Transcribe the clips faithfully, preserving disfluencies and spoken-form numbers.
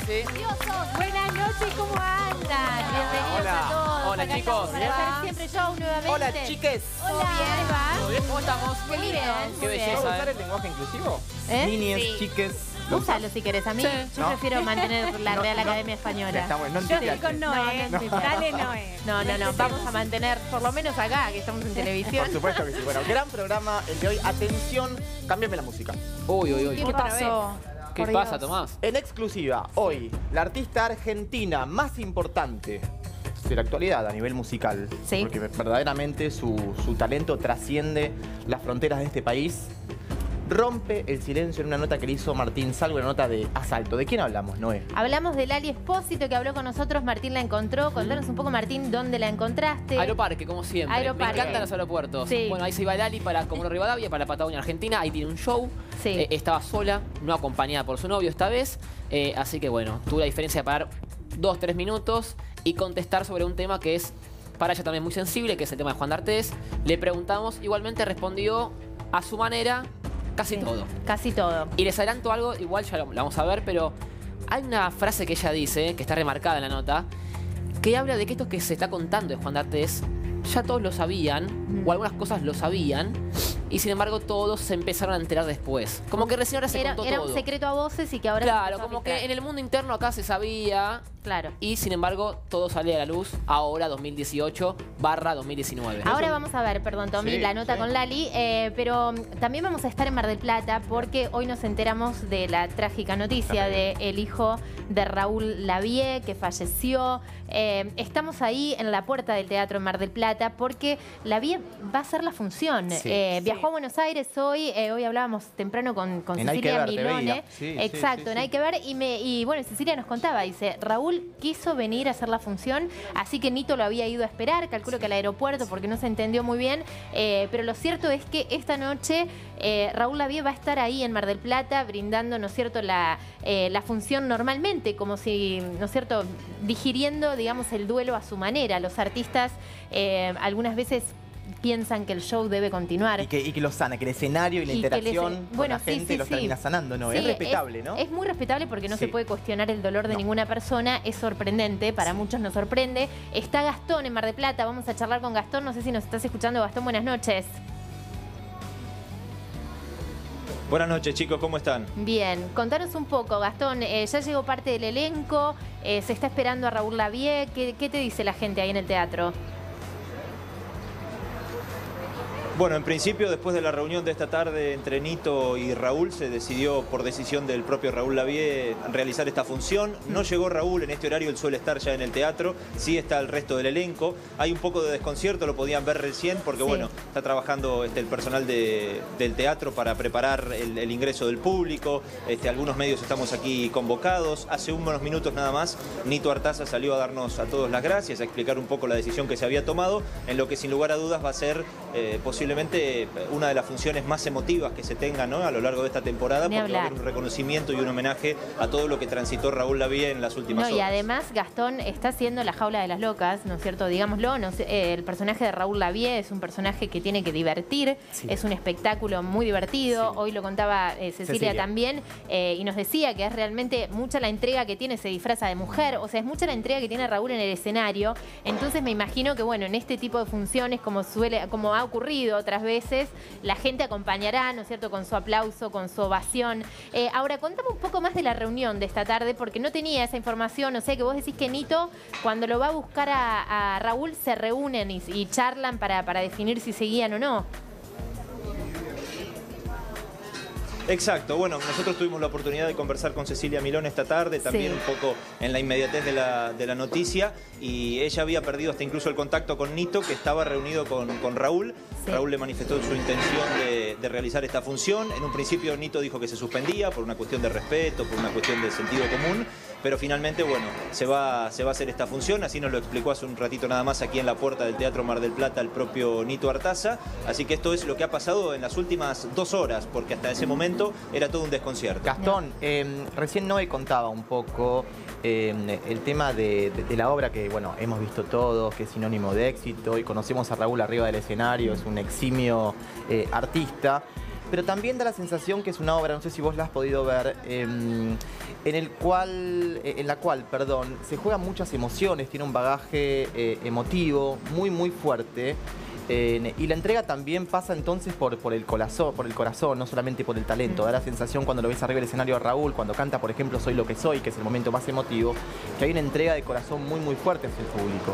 sí. Buenas noches, ¿cómo andan? Bienvenidos Hola. a todos. Hola, Acá chicos. estamos para hacer siempre show nuevamente. Hola, chiques. Hola. ¿Bien, va? ¿Todo bien? ¿Cómo estamos? Muy bien. Qué muy bien. belleza, ¿Vamos a usar ¿eh? el lenguaje inclusivo? ¿Eh? Niñes, Sí. chiques. Úsalo si querés. A mí, Sí. yo ¿No? prefiero mantener la No, Real no. Academia Española. Está bueno, no Yo entiendo. estoy con Noé. No, no, no. Dale, Noé. No, no, no. Vamos a mantener, por lo menos acá, que estamos en televisión. Por supuesto que sí. Bueno, gran programa el de hoy. Atención, cámbiame la música. Uy, uy, uy. ¿Qué pasó? ¿Qué Por pasa, Dios. Tomás? En exclusiva, hoy, la artista argentina más importante de la actualidad a nivel musical. Sí. Porque verdaderamente su, su talento trasciende las fronteras de este país. Rompe el silencio en una nota que le hizo Martín Salvo, una nota de asalto. ¿De quién hablamos, Noé? Hablamos de Lali Espósito, que habló con nosotros. Martín la encontró. Contanos un poco, Martín, dónde la encontraste. Aeroparque, como siempre. Aeroparque. Me encantan los aeropuertos. Sí. Bueno, ahí se iba Lali para Comodoro Rivadavia, para la Patagonia Argentina. Ahí tiene un show. Sí. Eh, estaba sola, no acompañada por su novio esta vez. Eh, así que bueno, tuve la diferencia de parar dos, tres minutos y contestar sobre un tema que es para ella también muy sensible, que es el tema de Juan D'Artés. Le preguntamos, igualmente respondió a su manera casi Sí. todo. Casi todo. Y les adelanto algo, igual ya lo, lo vamos a ver, pero hay una frase que ella dice, que está remarcada en la nota, que habla de que esto que se está contando de Juan D'Artés, ya todos lo sabían, Mm. o algunas cosas lo sabían, y sin embargo todos se empezaron a enterar después. Como que recién ahora se Era, contó era todo. un secreto a voces y que ahora se Claro, empezó a como filtrar. que en el mundo interno acá se sabía, Claro. y sin embargo todo sale a la luz ahora dos mil dieciocho barra dos mil diecinueve. Ahora vamos a ver, perdón, Tommy, Sí, la nota sí. con Lali, eh, pero también vamos a estar en Mar del Plata porque hoy nos enteramos de la trágica noticia de el hijo de Raúl Lavie, que falleció. Eh, estamos ahí en la puerta del Teatro en Mar del Plata porque Lavie va a hacer la función. Sí. Eh, viajó Sí. a Buenos Aires hoy, eh, hoy hablábamos temprano con, con En Hay que Cecilia Ver, te Milone. veía. Sí, sí, Exacto, sí, en sí. Hay que Ver. Y, me, y bueno, Cecilia nos contaba, dice, Raúl quiso venir a hacer la función, así que Nito lo había ido a esperar, calculo que al aeropuerto porque no se entendió muy bien, eh, pero lo cierto es que esta noche eh, Raúl Lavie va a estar ahí en Mar del Plata brindando, ¿no es cierto?, la, eh, la función normalmente, como si, ¿no es cierto?, digiriendo, digamos, el duelo a su manera. Los artistas eh, algunas veces piensan que el show debe continuar. Y que, y que lo sana, que el escenario y la Y que les- interacción con bueno, la sí, gente sí, los sí. termina sanando, ¿no? Sí, es respetable, ¿no? Es muy respetable porque no Sí. se puede cuestionar el dolor de No. ninguna persona. Es sorprendente, para muchos nos sorprende. Está Gastón en Mar del Plata, vamos a charlar con Gastón. No sé si nos estás escuchando, Gastón, buenas noches. Buenas noches, chicos, ¿cómo están? Bien, contanos un poco, Gastón. eh, ya llegó parte del elenco, eh, se está esperando a Raúl Lavie. ¿Qué, ¿Qué te dice la gente ahí en el teatro? Bueno, en principio, después de la reunión de esta tarde entre Nito y Raúl, se decidió, por decisión del propio Raúl Lavie, realizar esta función. No llegó Raúl en este horario, él suele estar ya en el teatro, sí está el resto del elenco. Hay un poco de desconcierto, lo podían ver recién, porque Sí. bueno, está trabajando este, el personal de- del teatro para preparar el, el ingreso del público. Este, algunos medios estamos aquí convocados. Hace unos minutos nada más, Nito Artaza salió a darnos a todos las gracias, a explicar un poco la decisión que se había tomado, en lo que sin lugar a dudas va a ser eh, posiblemente una de las funciones más emotivas que se tengan, ¿no?, a lo largo de esta temporada, Ni porque va a hablar. haber un reconocimiento y un homenaje a todo lo que transitó Raúl Lavie en las últimas No, y horas. además Gastón está haciendo la jaula de las locas, ¿no es cierto? Digámoslo, no sé, eh, el personaje de Raúl Lavie es un personaje que tiene que divertir, Sí. es un espectáculo muy divertido. Sí. Hoy lo contaba eh, Cecilia, Cecilia. también, eh, y nos decía que es realmente mucha la entrega que tiene, se disfraza de mujer, o sea, es mucha la entrega que tiene Raúl en el escenario. Entonces me imagino que, bueno, en este tipo de funciones, como suele, como ha ocurrido otras veces, la gente acompañará, ¿no es cierto?, con su aplauso, con su ovación. Eh, ahora, contame un poco más de la reunión de esta tarde, porque no tenía esa información. O sea, que vos decís que Nito, cuando lo va a buscar a, a Raúl, se reúnen y, y charlan para, para definir si seguían o no. Exacto, bueno, nosotros tuvimos la oportunidad de conversar con Cecilia Milone esta tarde, también Sí. un poco en la inmediatez de la, de la noticia, y ella había perdido hasta incluso el contacto con Nito, que estaba reunido con, con Raúl. Sí. Raúl le manifestó su intención de, de realizar esta función. En un principio Nito dijo que se suspendía por una cuestión de respeto, por una cuestión de sentido común, pero finalmente, bueno, se va, se va a hacer esta función, así nos lo explicó hace un ratito nada más aquí en la puerta del Teatro Mar del Plata el propio Nito Artaza, así que esto es lo que ha pasado en las últimas dos horas, porque hasta ese momento era todo un desconcierto. Gastón, eh, recién Noé contaba un poco eh, el tema de, de- de la obra que, bueno, hemos visto todos, que es sinónimo de éxito, y conocemos a Raúl arriba del escenario, es un eximio eh, artista. pero también da la sensación que es una obra, no sé si vos la has podido ver, eh, en el cual, en la cual, perdón, se juegan muchas emociones, tiene un bagaje eh, emotivo muy, muy fuerte. Eh, y la entrega también pasa entonces por, por, el corazón, por el corazón, no solamente por el talento. Da la sensación cuando lo ves arriba del escenario a Raúl, cuando canta, por ejemplo, Soy lo que soy, que es el momento más emotivo, que hay una entrega de corazón muy, muy fuerte hacia el público.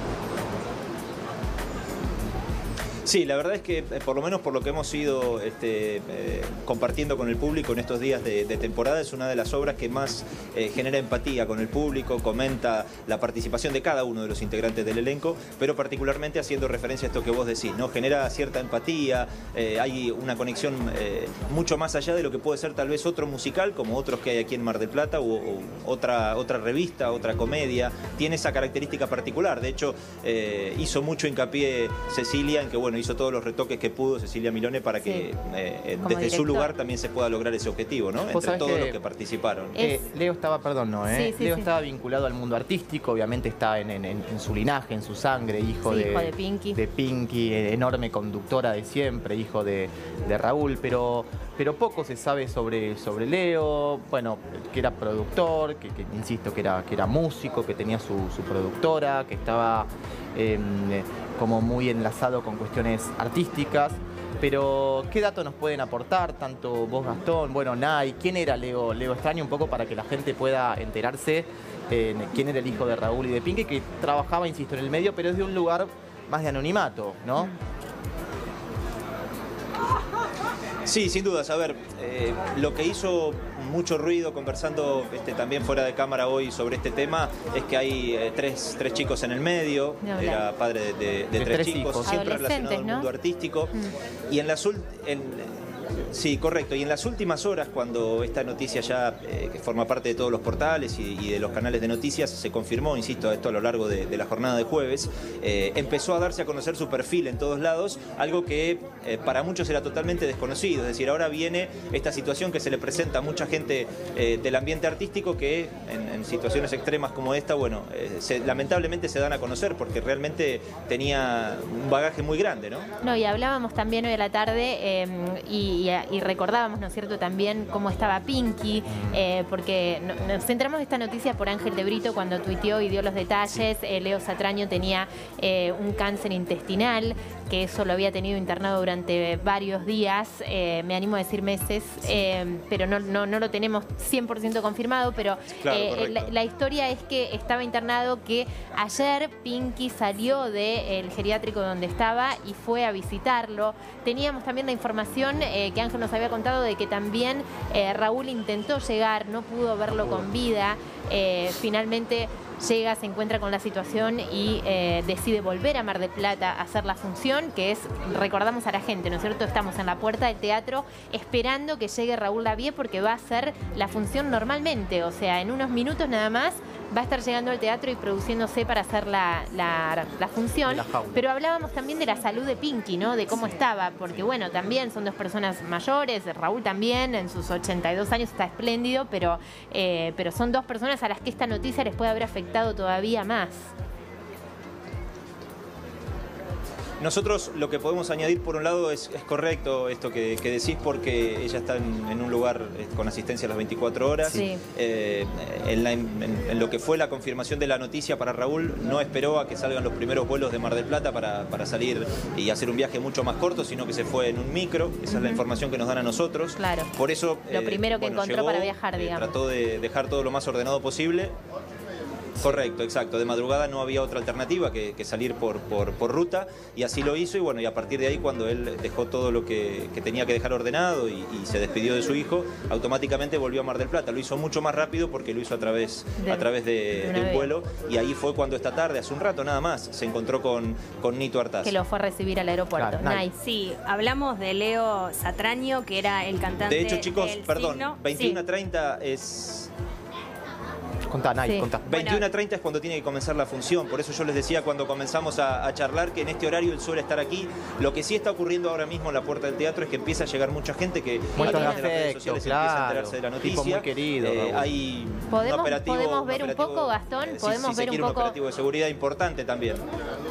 Sí, la verdad es que, eh, por lo menos por lo que hemos ido este, eh, compartiendo con el público en estos días de, de temporada, es una de las obras que más eh, genera empatía con el público, comenta la participación de cada uno de los integrantes del elenco, pero particularmente haciendo referencia a esto que vos decís, ¿no? Genera cierta empatía, eh, hay una conexión eh, mucho más allá de lo que puede ser tal vez otro musical, como otros que hay aquí en Mar del Plata, o, o otra, otra revista, otra comedia. Tiene esa característica particular. De hecho, eh, hizo mucho hincapié Cecilia en que, bueno, hizo todos los retoques que pudo Cecilia Milone para que Sí. eh, desde director. su lugar también se pueda lograr ese objetivo, ¿no? Entre todos que los que participaron. Es- Eh, Leo estaba, perdón, no, ¿eh? Sí, sí, Leo sí. estaba vinculado al mundo artístico, obviamente está en, en- en- en su linaje, en su sangre, hijo, Sí, de, hijo de Pinky. de Pinky, eh, enorme conductora de siempre, hijo de, de Raúl, pero, pero poco se sabe sobre, sobre Leo, bueno, que era productor, que, que, insisto, que era, que era músico, que tenía su, su productora, que estaba eh, como muy enlazado con cuestiones artísticas. Pero, ¿qué datos nos pueden aportar? Tanto vos, Gastón, bueno, Nay, ¿quién era Leo? Leo Extraño, un poco para que la gente pueda enterarse eh, quién era el hijo de Raúl y de Pinky, que trabajaba, insisto, en el medio, pero es de un lugar más de anonimato, ¿no? Sí, sin dudas. A ver, eh, lo que hizo mucho ruido conversando este, también fuera de cámara hoy sobre este tema es que hay eh, tres, tres chicos en el medio. Ni hablar. Era padre de, de- de De tres, tres chicos, hijos. siempre relacionado al Adolescentes, ¿no? mundo artístico. Y en las ul- en- Sí, correcto. Y en las últimas horas, cuando esta noticia ya, eh, que forma parte de todos los portales y, y de los canales de noticias, se confirmó, insisto, esto a lo largo de, de la jornada de jueves, eh, empezó a darse a conocer su perfil en todos lados, algo que eh, para muchos era totalmente desconocido. Es decir, ahora viene esta situación que se le presenta a mucha gente eh, del ambiente artístico que en, en situaciones extremas como esta, bueno, eh, se- lamentablemente se dan a conocer porque realmente tenía un bagaje muy grande, ¿no? No, y hablábamos también hoy a la tarde eh, y, y- y recordábamos, ¿no es cierto?, también cómo estaba Pinky, eh, porque no- nos centramos en esta noticia por Ángel de Brito cuando tuiteó y dio los detalles. Eh, Leo Satraño tenía eh, un cáncer intestinal, que eso lo había tenido internado durante varios días, eh, me animo a decir meses, eh, pero no, no, no lo tenemos cien por ciento confirmado, pero Claro, eh, correcto. la, la historia es que estaba internado, que ayer Pinky salió del geriátrico donde estaba y fue a visitarlo. Teníamos también la información eh, que Ángel nos había contado de que también eh, Raúl intentó llegar, no pudo verlo con vida. Eh, finalmente llega, se encuentra con la situación y eh, decide volver a Mar del Plata a hacer la función, que es, recordamos a la gente, ¿no es cierto? Estamos en la puerta del teatro esperando que llegue Raúl Lavie porque va a hacer la función normalmente, o sea, en unos minutos nada más va a estar llegando al teatro y produciéndose para hacer la, la, la función. De la jaula. Pero hablábamos también de la salud de Pinky, ¿no? De cómo estaba, porque bueno, también son dos personas mayores, Raúl también en sus ochenta y dos años está espléndido, pero, eh, pero son dos personas a las que esta noticia les puede haber afectado todavía más. Nosotros lo que podemos añadir por un lado es, es correcto esto que, que decís porque ella está en, en un lugar eh, con asistencia a las veinticuatro horas. Sí. Eh, en, la- en- en lo que fue la confirmación de la noticia para Raúl, no esperó a que salgan los primeros vuelos de Mar del Plata para, para salir y hacer un viaje mucho más corto, sino que se fue en un micro. Esa es la información que nos dan a nosotros. Claro. Por eso... Lo primero que encontró para viajar, eh, digamos. Trató de dejar todo lo más ordenado posible. Correcto, exacto. De madrugada no había otra alternativa que, que salir por, por, por ruta y así lo hizo y bueno, y a partir de ahí cuando él dejó todo lo que, que tenía que dejar ordenado y, y se despidió de su hijo, automáticamente volvió a Mar del Plata. Lo hizo mucho más rápido porque lo hizo a través, De- a través de, de una de un bebé. vuelo y ahí fue cuando esta tarde, hace un rato nada más, se encontró con, con Nito Artaz. Que lo fue a recibir al aeropuerto. Claro, Nay. Nice. Sí, hablamos de Leo Satraño, que era el cantante. De hecho, chicos, del perdón, Signo. veintiuno a Sí. treinta es... Contá, Nay, Sí. contá. veintiuno a treinta es cuando tiene que comenzar la función, por eso yo les decía cuando comenzamos a, a charlar que en este horario él suele estar aquí. Lo que sí está ocurriendo ahora mismo en la puerta del teatro es que empieza a llegar mucha gente que Muestras a de través de las redes afecto, sociales empieza a claro. enterarse de la Tipo noticia. muy querido, Eh, Raúl. hay un ¿Podemos- operativo, podemos ver un operativo, poco, Gastón? eh, sí, ¿Podemos sí, se ver un quiere poco? operativo de seguridad importante también.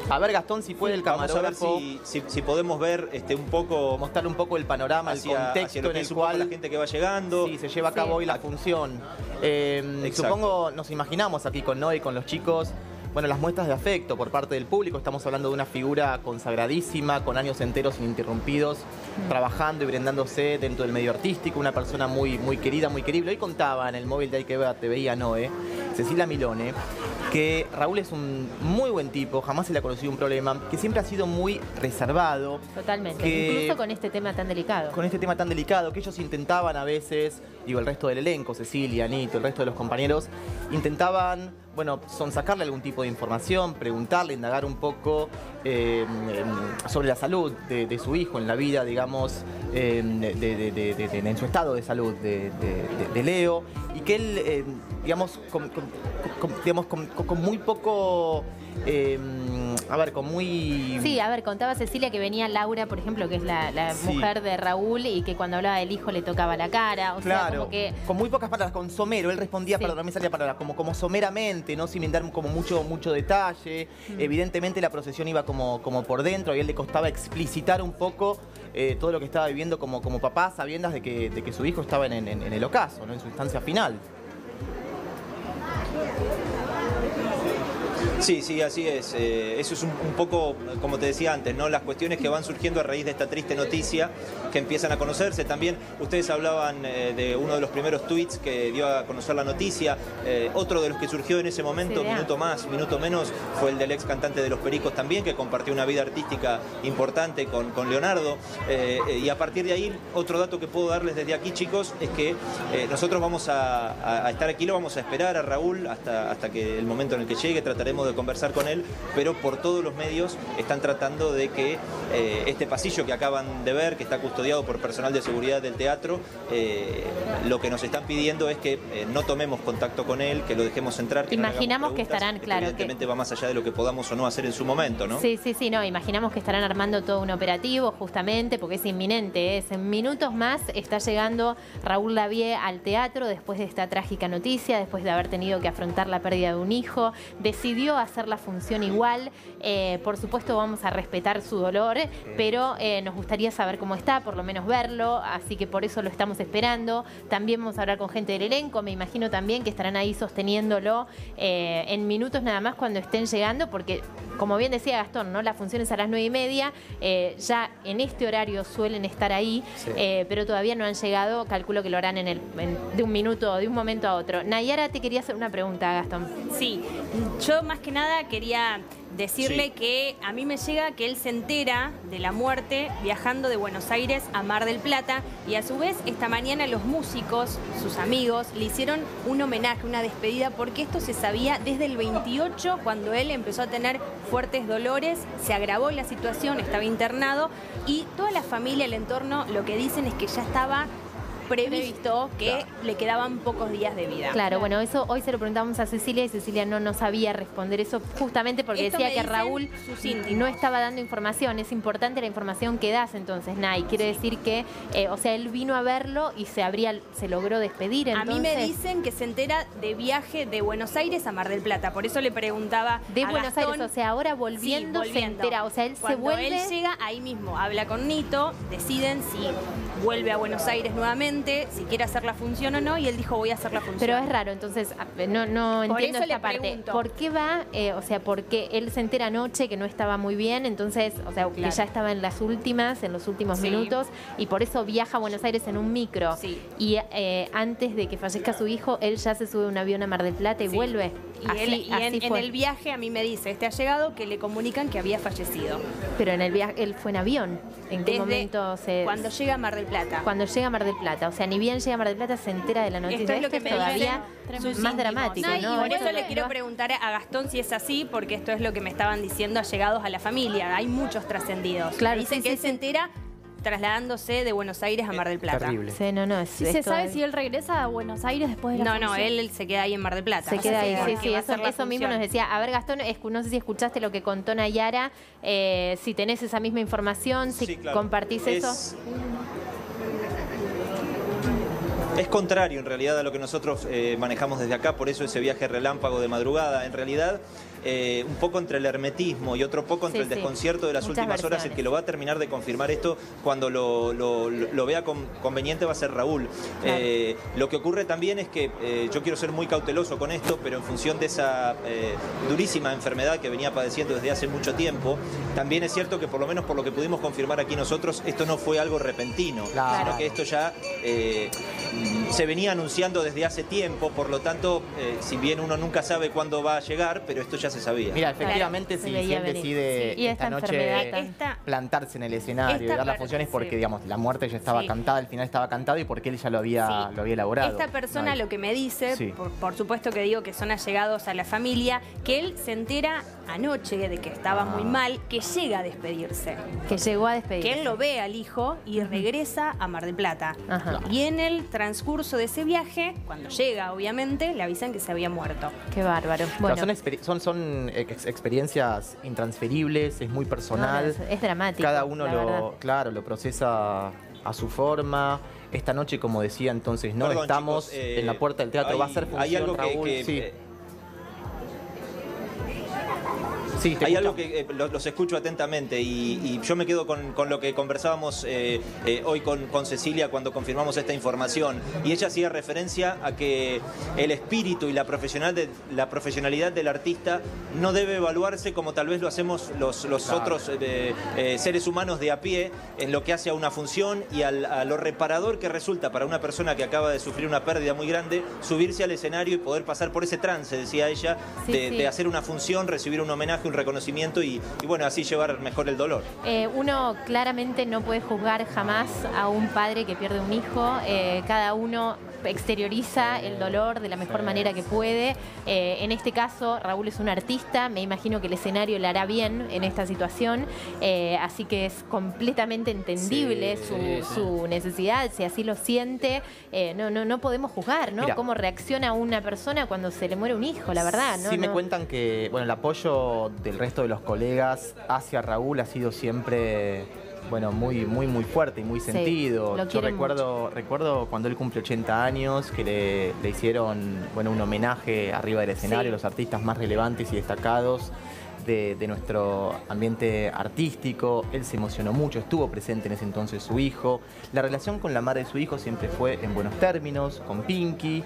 A ver, Gastón, si puede el camarógrafo... Vamos a ver si, si, si podemos ver este, un poco... Mostrar un poco el panorama, hacia, el contexto hacia lo que en es el un poco cual... la gente que va llegando. Sí, se lleva a cabo Sí. hoy la función. Eh, supongo, nos imaginamos aquí con Noé y con los chicos, bueno, las muestras de afecto por parte del público. Estamos hablando de una figura consagradísima, con años enteros ininterrumpidos, mm. trabajando y brindándose dentro del medio artístico, una persona muy, muy querida, muy querible. Hoy contaba en el móvil de Ahí que te veía Noé, Cecilia Milone, que Raúl es un muy buen tipo, jamás se le ha conocido un problema, que siempre ha sido muy reservado. Totalmente, que, incluso con este tema tan delicado. Con este tema tan delicado, que ellos intentaban a veces, digo, el resto del elenco, Cecilia, Nito, el resto de los compañeros, intentaban, bueno, sonsacarle algún tipo de información, preguntarle, indagar un poco eh, sobre la salud de, de su hijo en la vida, digamos, eh, de, de, de, de, de, en su estado de salud de, de, de Leo, y que él, eh, digamos, con, con, con, digamos con, con muy poco... Eh, a ver, con muy... Sí, a ver, contaba Cecilia que venía Laura, por ejemplo, que es la, la sí. mujer de Raúl, y que cuando hablaba del hijo le tocaba la cara. O claro, sea, como que... con muy pocas palabras, con somero. Él respondía, sí. perdón, no me salía palabra, como, como someramente, ¿no? Sin dar como mucho, mucho detalle. Mm. Evidentemente la procesión iba como, como por dentro y a él le costaba explicitar un poco eh, todo lo que estaba viviendo como, como papá, sabiendas de que, de que su hijo estaba en, en, en el ocaso, ¿no? En su instancia final. Sí, sí, así es. Eh, eso es un, un poco, como te decía antes, ¿no? Las cuestiones que van surgiendo a raíz de esta triste noticia, que empiezan a conocerse. También ustedes hablaban eh, de uno de los primeros tweets que dio a conocer la noticia. Eh, otro de los que surgió en ese momento, sí, minuto más, minuto menos, fue el del ex cantante de Los Pericos también, que compartió una vida artística importante con, con Leonardo. Eh, y a partir de ahí, otro dato que puedo darles desde aquí, chicos, es que eh, nosotros vamos a, a, a estar aquí, lo vamos a esperar a Raúl hasta, hasta que el momento en el que llegue, trataremos de conversar con él, pero por todos los medios están tratando de que eh, este pasillo que acaban de ver, que está custodiado por personal de seguridad del teatro, eh, lo que nos están pidiendo es que eh, no tomemos contacto con él, que lo dejemos entrar. Que imaginamos no que estarán, claro. Evidentemente que... va más allá de lo que podamos o no hacer en su momento, ¿no? Sí, sí, sí, no, imaginamos que estarán armando todo un operativo justamente, porque es inminente, es en minutos más está llegando Raúl Lavie al teatro después de esta trágica noticia, después de haber tenido que afrontar la pérdida de un hijo, decidió hacer la función igual, eh, por supuesto vamos a respetar su dolor, sí. pero eh, nos gustaría saber cómo está, por lo menos verlo, así que por eso lo estamos esperando. También vamos a hablar con gente del elenco, me imagino también que estarán ahí sosteniéndolo eh, en minutos nada más cuando estén llegando, porque como bien decía Gastón, ¿no? La función es a las nueve y media, eh, ya en este horario suelen estar ahí, sí. eh, pero todavía no han llegado, calculo que lo harán en el, en, de un minuto, de un momento a otro. Nayara, te quería hacer una pregunta, Gastón. Sí, yo más que nada quería decirle sí. que a mí me llega que él se entera de la muerte viajando de Buenos Aires a Mar del Plata, y a su vez esta mañana los músicos, sus amigos, le hicieron un homenaje, una despedida, porque esto se sabía desde el veintiocho, cuando él empezó a tener fuertes dolores, se agravó la situación, estaba internado, y toda la familia, el entorno, lo que dicen es que ya estaba previsto que claro. le quedaban pocos días de vida. Claro, bueno, eso hoy se lo preguntamos a Cecilia y Cecilia no, no sabía responder eso justamente porque Esto decía que Raúl no estaba dando información. Es importante la información que das entonces, Nay. Quiere sí. decir que, eh, o sea, él vino a verlo y se habría, se logró despedir. Entonces... A mí me dicen que se entera de viaje de Buenos Aires a Mar del Plata, por eso le preguntaba de a Buenos Gastón, Aires, o sea, ahora volviendo, sí, volviendo se entera, o sea, él Cuando se vuelve... él llega ahí mismo, habla con Nito, deciden si vuelve a Buenos Aires nuevamente, si quiere hacer la función o no, y él dijo voy a hacer la función. Pero es raro, entonces no, no Por entiendo eso esta le parte. pregunto. ¿Por qué va? Eh, o sea, porque él se entera anoche que no estaba muy bien, entonces, o sea, claro. que ya estaba en las últimas, en los últimos sí. minutos, y por eso viaja a Buenos Aires en un micro. Sí. Y eh, antes de que fallezca su hijo, él ya se sube a un avión a Mar del Plata y sí. vuelve. Y, así, él, y así en, fue. en el viaje a mí me dice, este ha llegado, que le comunican que había fallecido. Pero en el viaje, él fue en avión. ¿En qué Desde momento se...? Cuando llega a Mar del Plata. Cuando llega a Mar del Plata. O sea, ni bien llega a Mar del Plata se entera de la noticia. Esto es lo que esto me es todavía dicen más dramático, no, ¿no? Y por eso Esto le quiero preguntar a Gastón si es así, porque esto es lo que me estaban diciendo allegados a la familia. Hay muchos trascendidos. Claro, dicen sí, que sí, él sí. se entera trasladándose de Buenos Aires a Mar del Plata. Terrible. Sí, no, no. Es, ¿Y se sabe si él regresa a Buenos Aires después de la No, no, función? él, él se queda ahí en Mar del Plata. Se queda ahí, sí, sí, va a eso, hacer la eso mismo función. nos decía. A ver, Gastón, no sé si escuchaste lo que contó Nayara, eh, si tenés esa misma información, si sí, claro. compartís es... eso. Es contrario en realidad a lo que nosotros eh, manejamos desde acá, por eso ese viaje relámpago de madrugada. En realidad eh, un poco entre el hermetismo y otro poco entre Sí, el sí. desconcierto de las Muchas últimas horas. El versiones. que lo va a terminar de confirmar esto cuando lo, lo, lo vea con, conveniente va a ser Raúl. Claro. Eh, lo que ocurre también es que eh, yo quiero ser muy cauteloso con esto, pero en función de esa eh, durísima enfermedad que venía padeciendo desde hace mucho tiempo, también es cierto que por lo menos por lo que pudimos confirmar aquí nosotros, esto no fue algo repentino, Claro. sino que esto ya eh, se venía anunciando desde hace tiempo, por lo tanto, eh, si bien uno nunca sabe cuándo va a llegar, pero esto ya se sabía. Mira, efectivamente, se si, si veía él venir. decide Sí, y esta esta enfermedad noche tan- Esta- plantarse en el escenario Esta y dar las per- funciones porque, sí. digamos, la muerte ya estaba Sí. cantada, el final estaba cantado y porque él ya lo había, Sí. lo había elaborado. Esta persona Ay. lo que me dice, Sí. por, por supuesto que digo que son allegados a la familia, que él se entera anoche de que estaba muy Ah. mal, que llega a despedirse. Que llegó a despedir. Que él lo ve al hijo y regresa a Mar del Plata. Ajá. Y en el transcurso de ese viaje, cuando llega, obviamente, le avisan que se había muerto. Qué bárbaro. Pero Bueno, son, experi- son, son ex- experiencias intransferibles, es muy personal. no, no, es, es dramático. Cada uno la verdad. lo, claro, lo procesa a su forma. Esta noche, como decía entonces, no Perdón, estamos chicos, eh, en la puerta del teatro. hay- Va a ser función, hay algo que- Raúl. que, sí. eh, Sí, te Hay escucho. algo que eh, lo- los escucho atentamente y, y yo me quedo con, con lo que conversábamos eh, eh, hoy con, con Cecilia cuando confirmamos esta información. Y ella hacía referencia a que el espíritu y la, profesional de, la profesionalidad del artista no debe evaluarse como tal vez lo hacemos los, los Claro. otros eh, eh, seres humanos de a pie en lo que hace a una función y al- a lo reparador que resulta para una persona que acaba de sufrir una pérdida muy grande subirse al escenario y poder pasar por ese trance, decía ella, Sí, de, sí. de hacer una función, recibir un homenaje, un reconocimiento y, y bueno, así llevar mejor el dolor. Eh, uno claramente no puede juzgar jamás a un padre que pierde un hijo. Eh, cada uno exterioriza el dolor de la mejor manera que puede. Eh, en este caso, Raúl es un artista. Me imagino que el escenario le hará bien en esta situación. Eh, así que es completamente entendible Sí, su, sí, sí. su necesidad, si así lo siente. Eh, no, no, no podemos juzgar, ¿no? Mira. Cómo reacciona una persona cuando se le muere un hijo, la verdad, ¿no? Sí me No- cuentan que bueno, el apoyo del resto de los colegas hacia Raúl ha sido siempre bueno, muy, muy, muy fuerte y muy Sí, sentido. lo Yo quieren recuerdo, recuerdo cuando él cumple ochenta años que le, le hicieron bueno, un homenaje arriba del escenario, Sí. los artistas más relevantes y destacados de, de nuestro ambiente artístico. Él se emocionó mucho, estuvo presente en ese entonces su hijo. La relación con la madre de su hijo siempre fue en buenos términos, con Pinky,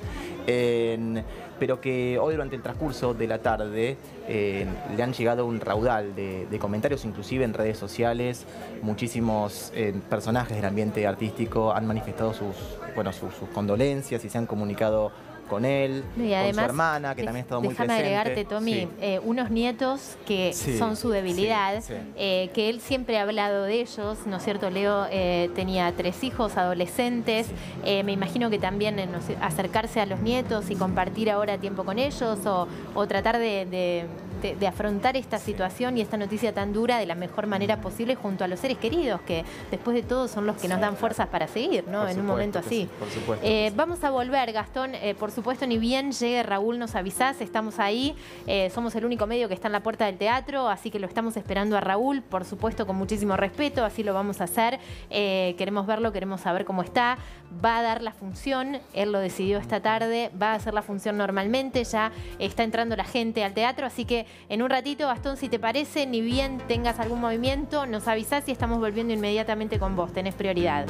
en- pero que hoy durante el transcurso de la tarde eh, le han llegado un raudal de, de comentarios, inclusive en redes sociales. Muchísimos eh, personajes del ambiente artístico han manifestado sus, bueno, sus, sus condolencias y se han comunicado con él, Y con además, su hermana, que dej- también ha estado muy déjame presente. agregarte, Tommy, Sí. eh, unos nietos que Sí, son su debilidad, sí, sí. eh, que él siempre ha hablado de ellos, ¿no es cierto? Leo eh, tenía tres hijos adolescentes, eh, me imagino que también eh, no sé, acercarse a los nietos y compartir ahora tiempo con ellos o, o tratar de, de- de- de afrontar esta situación y esta noticia tan dura de la mejor manera posible junto a los seres queridos, que después de todo son los que nos dan fuerzas para seguir, ¿no? Por En un supuesto momento que así. sí, por supuesto Eh, que sí. Vamos a volver, Gastón. Eh, por supuesto, ni bien llegue Raúl, nos avisás, estamos ahí. Eh, somos el único medio que está en la puerta del teatro, así que lo estamos esperando a Raúl, por supuesto, con muchísimo respeto, así lo vamos a hacer. Eh, queremos verlo, queremos saber cómo está. Va a dar la función, él lo decidió esta tarde, va a hacer la función normalmente, ya está entrando la gente al teatro, así que en un ratito, Gastón, si te parece, ni bien tengas algún movimiento, nos avisás y estamos volviendo inmediatamente con vos, tenés prioridad.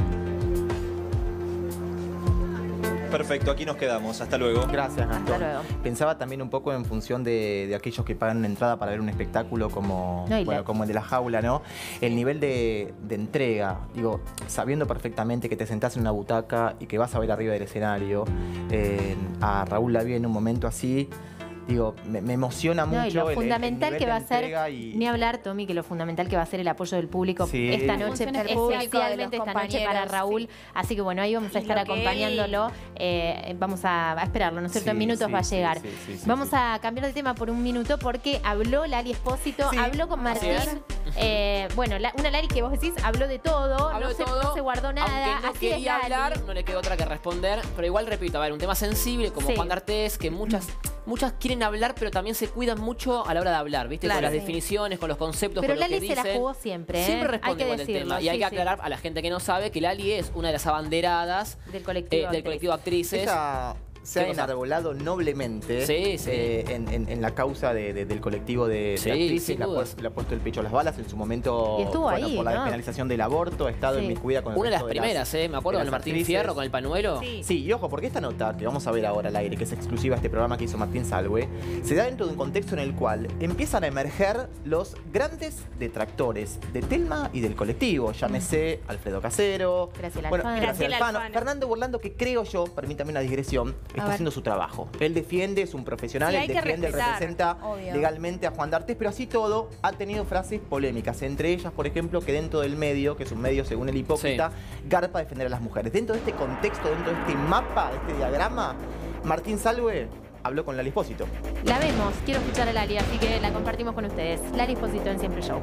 Perfecto, aquí nos quedamos. Hasta luego. Gracias, Gastón. luego. Pensaba también un poco en función de, de aquellos que pagan una entrada para ver un espectáculo como, No, y bueno, la- como el de La Jaula, ¿no? El nivel de, de entrega, digo, sabiendo perfectamente que te sentás en una butaca y que vas a ver arriba del escenario eh, a Raúl Lavie en un momento así, digo, me, me emociona No, mucho. y lo el- el fundamental nivel que de va a ser, entrega y- ni hablar, Tommy, que lo fundamental que va a ser el apoyo del público Sí. esta noche, Funciones del público, especialmente de los esta noche para compañeros, Raúl. sí. Así que bueno, ahí vamos a Y estar lo que acompañándolo. Eh, vamos a, a esperarlo, ¿no es cierto? Sí, En minutos sí, va a sí, llegar. sí, sí, sí, vamos sí. a cambiar de tema por un minuto porque habló Lali Espósito, Sí, habló con así Martín. es. Eh, bueno, la- una Lali que vos decís habló de todo, Habló no, de se, todo, no se guardó nada. Aunque no Así es quería Lali. hablar, no le quedó otra que responder. Pero igual repito, a ver, un tema sensible como Sí. Juan D'Artés, que muchas, muchas quieren hablar, pero también se cuidan mucho a la hora de hablar, ¿viste? Claro, con las sí. definiciones, con los conceptos, Pero con lo Lali que se la dicen. jugó siempre, ¿eh? Siempre Hay responde que igual del decirlo, tema. Y hay sí, que sí. aclarar a la gente que no sabe que Lali es una de las abanderadas Del colectivo eh, del Actriz. colectivo Actrices. Ella se ha ¿Qué cosa? enarbolado noblemente Sí, sí. eh, en, en- en la causa de- de- del colectivo de, de Sí, actrices. sin Le ha, dudas. pu- le ha puesto el pecho a las balas. En su momento, Y estuvo bueno, ahí, por la ¿no? despenalización del aborto, ha estado Sí. inmiscuida con el Una de las resto primeras, ¿eh? Me acuerdo de con el las Martín actrices. Fierro, con el pañuelo. Sí. Sí, y ojo, porque esta nota que vamos a ver ahora al aire, que es exclusiva de este programa que hizo Martín Salwe, se da dentro de un contexto en el cual empiezan a emerger los grandes detractores de Telma y del colectivo. Llámese Alfredo Casero, Graciela bueno, Alfano. Graciela Graciela Alfano, Alfano. Fernando Burlando, que creo yo, permítame una digresión, está ver. haciendo su trabajo. Él defiende, es un profesional, Sí, él hay que defiende, respetar, representa obvio. legalmente a Juan D'Artés, pero así todo ha tenido frases polémicas, entre ellas, por ejemplo, que dentro del medio, que es un medio según el hipócrita, garpa defender a las mujeres. Dentro de este contexto, dentro de este mapa, de este diagrama, Martín Salwe habló con Lali Espósito. La vemos, quiero escuchar a Lali, así que la compartimos con ustedes. Lali Espósito en Siempre Show.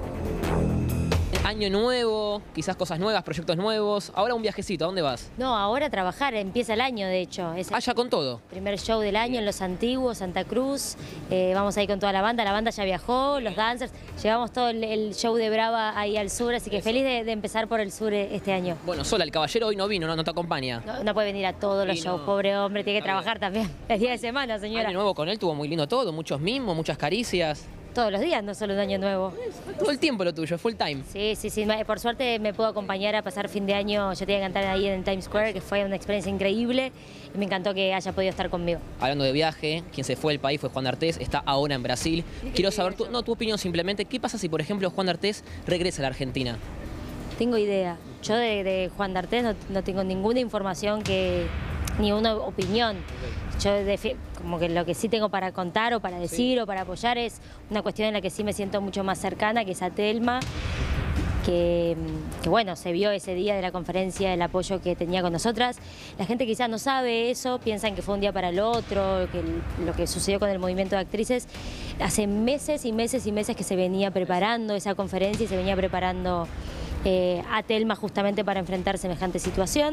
Año nuevo, quizás cosas nuevas, proyectos nuevos. Ahora un viajecito, ¿a dónde vas? No, ahora a trabajar, empieza el año de hecho. Es el Ah, ya con todo. primer show del año en Los Antiguos, Santa Cruz. Eh, vamos ahí con toda la banda, la banda ya viajó, los dancers. Llevamos todo el, el show de Brava ahí al sur, así que feliz de, de empezar por el sur eh, este año. Bueno, Sola, el caballero hoy no vino, no, no te acompaña. No, no puede venir a todos los Y shows, no. pobre hombre, tiene que Está bien. trabajar también. Es día de semana, señora. Año nuevo con él, tuvo muy lindo todo, muchos mimos, muchas caricias. Todos los días, no solo un año nuevo. Todo el tiempo lo tuyo, full time. Sí, sí, sí. me- Por suerte me puedo acompañar a pasar fin de año. Yo tenía que cantar ahí en Times Square, que fue una experiencia increíble. Y me encantó que haya podido estar conmigo. Hablando de viaje, quien se fue del país fue Juan D'Artés, está ahora en Brasil. Quiero saber, tu, no, tu opinión simplemente, ¿qué pasa si, por ejemplo, Juan D'Artés regresa a la Argentina? Tengo idea. Yo de, de Juan D'Artés no, no tengo ninguna información que ni una opinión. Yo defi- como que lo que sí tengo para contar o para decir o para apoyar es una cuestión en la que sí me siento mucho más cercana, que es a Telma, que, que bueno, se vio ese día de la conferencia el apoyo que tenía con nosotras. La gente quizás no sabe eso, piensan que fue un día para el otro, que el- lo que sucedió con el movimiento de actrices. Hace meses y meses y meses que se venía preparando esa conferencia y se venía preparando eh, a Telma justamente para enfrentar semejante situación.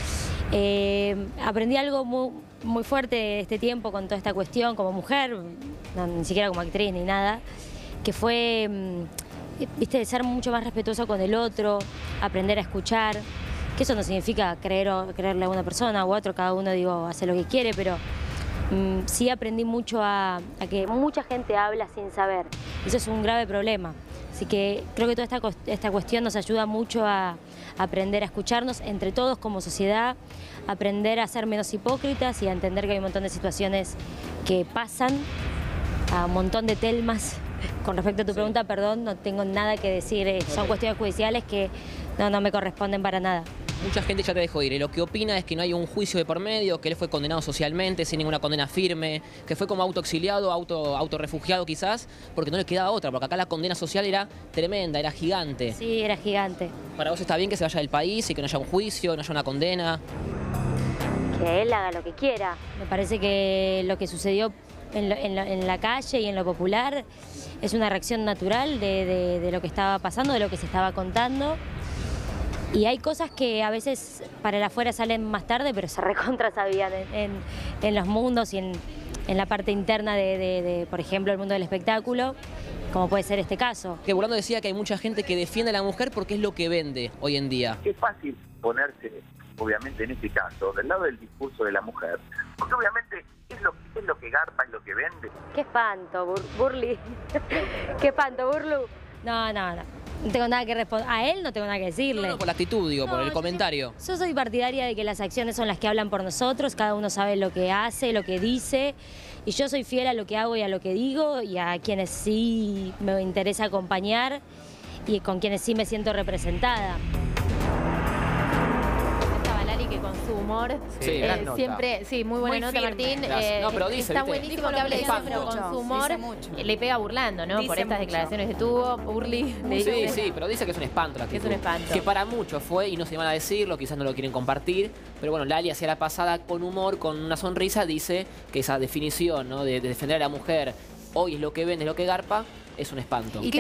Eh, aprendí algo muy, muy fuerte este tiempo con toda esta cuestión como mujer, no, ni siquiera como actriz ni nada, que fue, mm, viste, ser mucho más respetuoso con el otro, aprender a escuchar, que eso no significa creer o, creerle a una persona u otro, cada uno, digo, hace lo que quiere, pero mm, sí aprendí mucho a, a que mucha gente habla sin saber. Eso es un grave problema. Así que creo que toda esta, cos- esta cuestión nos ayuda mucho a aprender a escucharnos entre todos como sociedad, aprender a ser menos hipócritas y a entender que hay un montón de situaciones que pasan, a un montón de Telmas. Con respecto a tu pregunta, perdón, no tengo nada que decir. eh, Son cuestiones judiciales que no, no me corresponden para nada. Mucha gente ya te dejó ir y lo que opina es que no hay un juicio de por medio, que él fue condenado socialmente, sin ninguna condena firme, que fue como autoexiliado, auto, autorrefugiado quizás, porque no le quedaba otra, porque acá la condena social era tremenda, era gigante. Sí, era gigante. Para vos está bien que se vaya del país y que no haya un juicio, no haya una condena. Que él haga lo que quiera. Me parece que lo que sucedió en, lo- en lo- en la calle y en lo popular es una reacción natural de, de- de lo que estaba pasando, de lo que se estaba contando. Y hay cosas que a veces para el afuera salen más tarde, pero se recontra sabían en, en- en los mundos y en, en la parte interna de, de- de, por ejemplo, el mundo del espectáculo, como puede ser este caso. Que Burlando decía que hay mucha gente que defiende a la mujer porque es lo que vende hoy en día. Es fácil ponerse, obviamente en este caso, del lado del discurso de la mujer, porque obviamente es lo, es lo que garpa, es lo que vende. Qué espanto, Bur- Burli. Qué espanto, Burlu. No, no, no. No tengo nada que responder. A él no tengo nada que decirle. No, no, por la actitud, digo, por No, el yo comentario. soy- Yo soy partidaria de que las acciones son las que hablan por nosotros, cada uno sabe lo que hace, lo que dice, y yo soy fiel a lo que hago y a lo que digo, y a quienes sí me interesa acompañar y con quienes sí me siento representada. Estaba Lali que con su humor, Sí, eh, gran nota. siempre, sí, muy buena Muy nota firme. Martín. Gracias. eh, No, pero dice, está ¿viste? buenísimo Dijo que lo hable que eso, dice pero mucho, con su humor dice mucho. eh, le pega burlando, ¿no? Dice Por estas mucho. declaraciones que tuvo, Burli. le Sí, dice- sí, pero dice que es un espanto la Que es actitud. un espanto. Que para muchos fue y no se van a decirlo, quizás no lo quieren compartir. Pero bueno, Lali hacia la pasada con humor, con una sonrisa, dice que esa definición, ¿no? de, de defender a la mujer hoy es lo que vende, es lo que garpa, es un espanto. Y ¿Qué, tam- impor-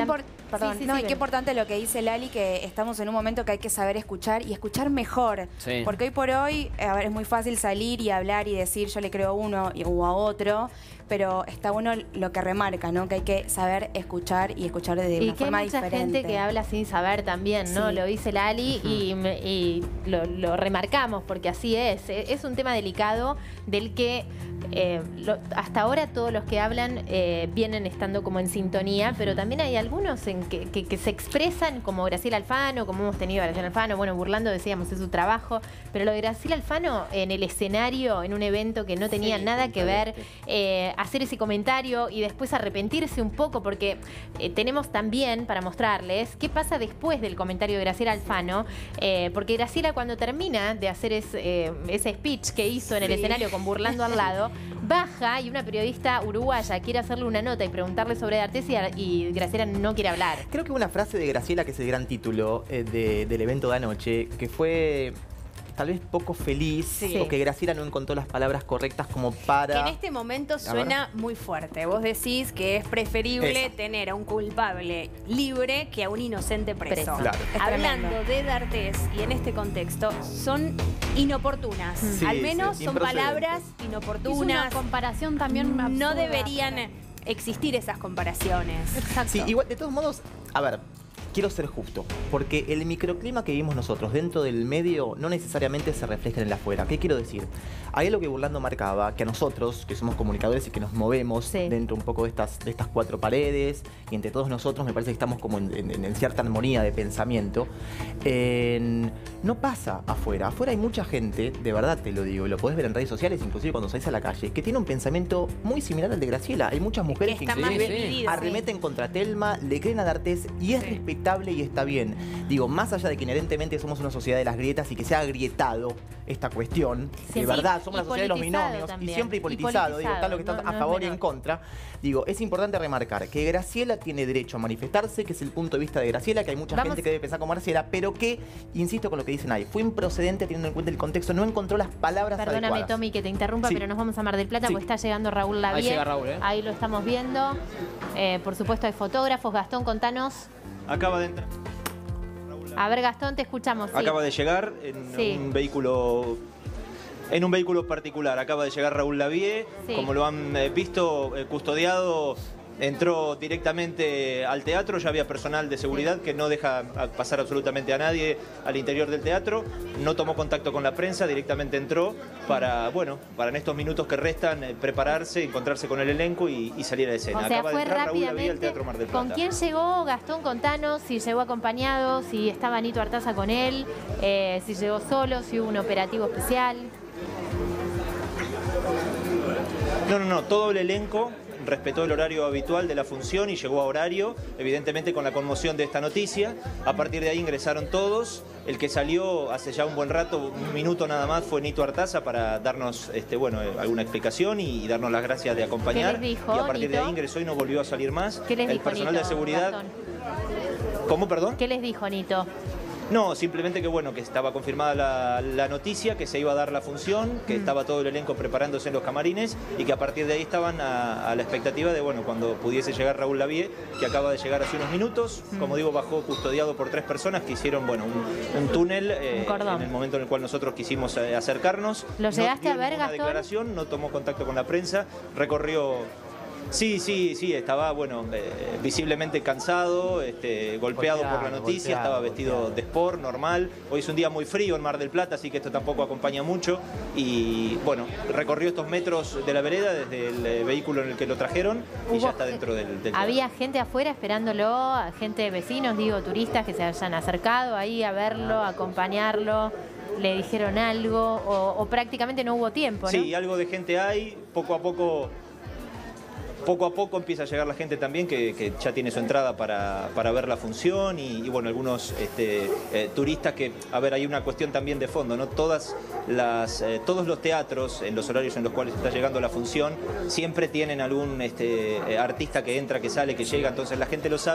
Perdón, Sí, sí, no, sí, y qué ven. importante lo que dice Lali, que estamos en un momento que hay que saber escuchar y escuchar mejor. Sí. Porque hoy por hoy, a ver, es muy fácil salir y hablar y decir yo le creo a uno y- o a otro, pero está bueno lo que remarca, ¿no? Que hay que saber escuchar y escuchar de Y una que hay forma mucha diferente. gente que habla sin saber también, ¿no? Sí. Lo dice Lali y, me- y lo, lo remarcamos porque así es. E- Es un tema delicado del que eh, lo- hasta ahora todos los que hablan eh, vienen estando como en sintonía, pero también hay algunos en que, que- que se expresan como Graciela Alfano, como hemos tenido a Graciela Alfano, bueno, burlando decíamos es su trabajo, pero lo de Graciela Alfano en el escenario, en un evento que no tenía Sí, nada que ver, totalmente. eh, hacer ese comentario y después arrepentirse un poco, porque eh, tenemos también para mostrarles qué pasa después del comentario de Graciela Alfano, eh, porque Graciela cuando termina de hacer ese, eh, ese speech que hizo en el Sí. escenario con Burlando al lado, baja y una periodista uruguaya quiere hacerle una nota y preguntarle sobre D'Artés y, y Graciela no quiere hablar. Creo que una frase de Graciela, que es el gran título eh, de- del evento de anoche, que fue tal vez poco feliz, Sí. o que Graciela no encontró las palabras correctas como para... Que en este momento suena muy fuerte. Vos decís que es preferible Eso. tener a un culpable libre que a un inocente preso. Preso. Claro. Es Hablando tremendo. de D'Artés y en este contexto, son inoportunas. Sí, Al menos sí, son improcedentes. palabras Hizo una inoportunas. comparación también No absurda. deberían existir esas comparaciones. Exacto. Sí, igual, de todos modos, a ver, quiero ser justo, porque el microclima que vivimos nosotros dentro del medio no necesariamente se refleja en el afuera. ¿Qué quiero decir? Hay algo que Burlando marcaba, que a nosotros, que somos comunicadores y que nos movemos Sí. dentro un poco de estas, de estas cuatro paredes, y entre todos nosotros me parece que estamos como en, en- en cierta armonía de pensamiento, en- no pasa afuera. Afuera hay mucha gente, de verdad te lo digo, y lo podés ver en redes sociales, inclusive cuando salís a la calle, que tiene un pensamiento muy similar al de Graciela. Hay muchas mujeres que, está más inclusive dividida. arremeten contra Telma, le creen a D'Artés y es Sí. respetable y está bien. Digo, más allá de que inherentemente somos una sociedad de las grietas y que se ha agrietado esta cuestión, Sí, de sí, verdad, somos y la sociedad de los politizado binomios también. y siempre y Y politizado, digo, está lo que está politizado, no- a no es favor y en menor. contra. Digo, es importante remarcar que Graciela tiene derecho a manifestarse, que es el punto de vista de Graciela, que hay mucha Vamos- gente que debe pensar como Graciela, pero que, insisto con lo que dicen ahí, fue improcedente teniendo en cuenta el contexto, no encontró las palabras Perdóname, adecuadas. Tommy, que te interrumpa, Sí. pero nos vamos a Mar del Plata Sí. porque está llegando Raúl Lavie. Ahí llega Raúl, ¿eh? Ahí lo estamos viendo. Eh, por supuesto hay fotógrafos. Gastón, contanos. Acaba de entrar. A ver, Gastón, te escuchamos. sí. Acaba de llegar en Sí. un vehículo en un vehículo particular. Acaba de llegar Raúl Lavie, Sí. como lo han eh, visto, eh, custodiado. Entró directamente al teatro, ya había personal de seguridad que no deja a- pasar absolutamente a nadie al interior del teatro. No tomó contacto con la prensa, directamente entró para, bueno, para en estos minutos que restan eh, prepararse, encontrarse con el elenco y, y salir a escena. O sea, Acaba de fue entrar Raúl Lavie al rápidamente. Teatro Mar del Plata. ¿Con quién llegó Gastón? Contanos si llegó acompañado, si estaba Nito Artaza con él, eh, si llegó solo, si hubo un operativo especial. No, no, no, todo el elenco respetó el horario habitual de la función y llegó a horario, evidentemente con la conmoción de esta noticia. A partir de ahí ingresaron todos. El que salió hace ya un buen rato, un minuto nada más, fue Nito Artaza para darnos este, bueno, eh, alguna explicación y, y darnos las gracias de acompañar. ¿Qué les dijo, y a partir de Nito? ahí ingresó y no volvió a salir más. ¿Qué les el dijo personal Nito, de seguridad. Gastón? ¿Cómo, perdón? ¿Qué les dijo Nito? No, simplemente que bueno, que estaba confirmada la, la noticia, que se iba a dar la función, que estaba todo el elenco preparándose en los camarines y que a partir de ahí estaban a, a la expectativa de bueno, cuando pudiese llegar Raúl Lavie, que acaba de llegar hace unos minutos. Como digo, bajó custodiado por tres personas que hicieron bueno, un, un túnel eh, Un cordón. en el momento en el cual nosotros quisimos eh, acercarnos. ¿Lo llegaste no dio a ver, ninguna Gastón? declaración, no tomó contacto con la prensa, recorrió. Sí, sí, sí, estaba, bueno, eh, visiblemente cansado, este, golpeado, por la Golpeado, noticia, golpeado, estaba vestido golpeado. de sport, normal. Hoy es un día muy frío en Mar del Plata, así que esto tampoco acompaña mucho. Y bueno, recorrió estos metros de la vereda desde el eh, vehículo en el que lo trajeron y Hubo- ya está dentro del, del Había gente afuera esperándolo, gente, vecinos, digo, turistas que se hayan acercado ahí a verlo, a acompañarlo. ¿Le dijeron algo o, o prácticamente no hubo tiempo, no? Sí, algo de gente hay, poco a poco, poco a poco empieza a llegar la gente también que, que ya tiene su entrada para, para ver la función y, y, bueno, algunos este, eh, turistas que, a ver, hay una cuestión también de fondo, ¿no? Todas las, eh, todos los teatros, en los horarios en los cuales está llegando la función, siempre tienen algún este, eh, artista que entra, que sale, que llega, entonces la gente lo sabe y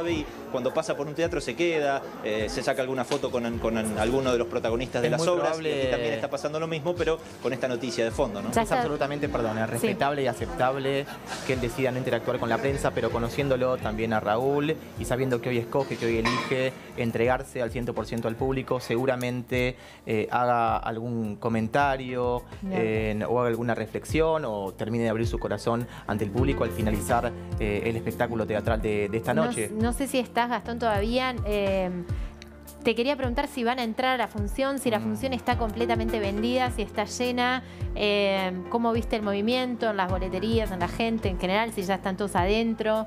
cuando pasa por un teatro se queda, eh, se saca alguna foto con, con alguno de los protagonistas de Es las muy obras, probable- y aquí también está pasando lo mismo, pero con esta noticia de fondo, ¿no? Ya Es está. absolutamente, perdón, es respetable y aceptable que él decida no interactuar con la prensa, pero conociéndolo también a Raúl y sabiendo que hoy escoge, que hoy elige entregarse al cien por ciento al público, seguramente eh, haga algún comentario eh, o haga alguna reflexión o termine de abrir su corazón ante el público al finalizar eh, el espectáculo teatral de, de esta noche. No, no sé si estás, Gastón, todavía. eh, te quería preguntar si van a entrar a la función, si la Mm. función está completamente vendida, si está llena, eh, cómo viste el movimiento en las boleterías, en la gente en general, si ya están todos adentro.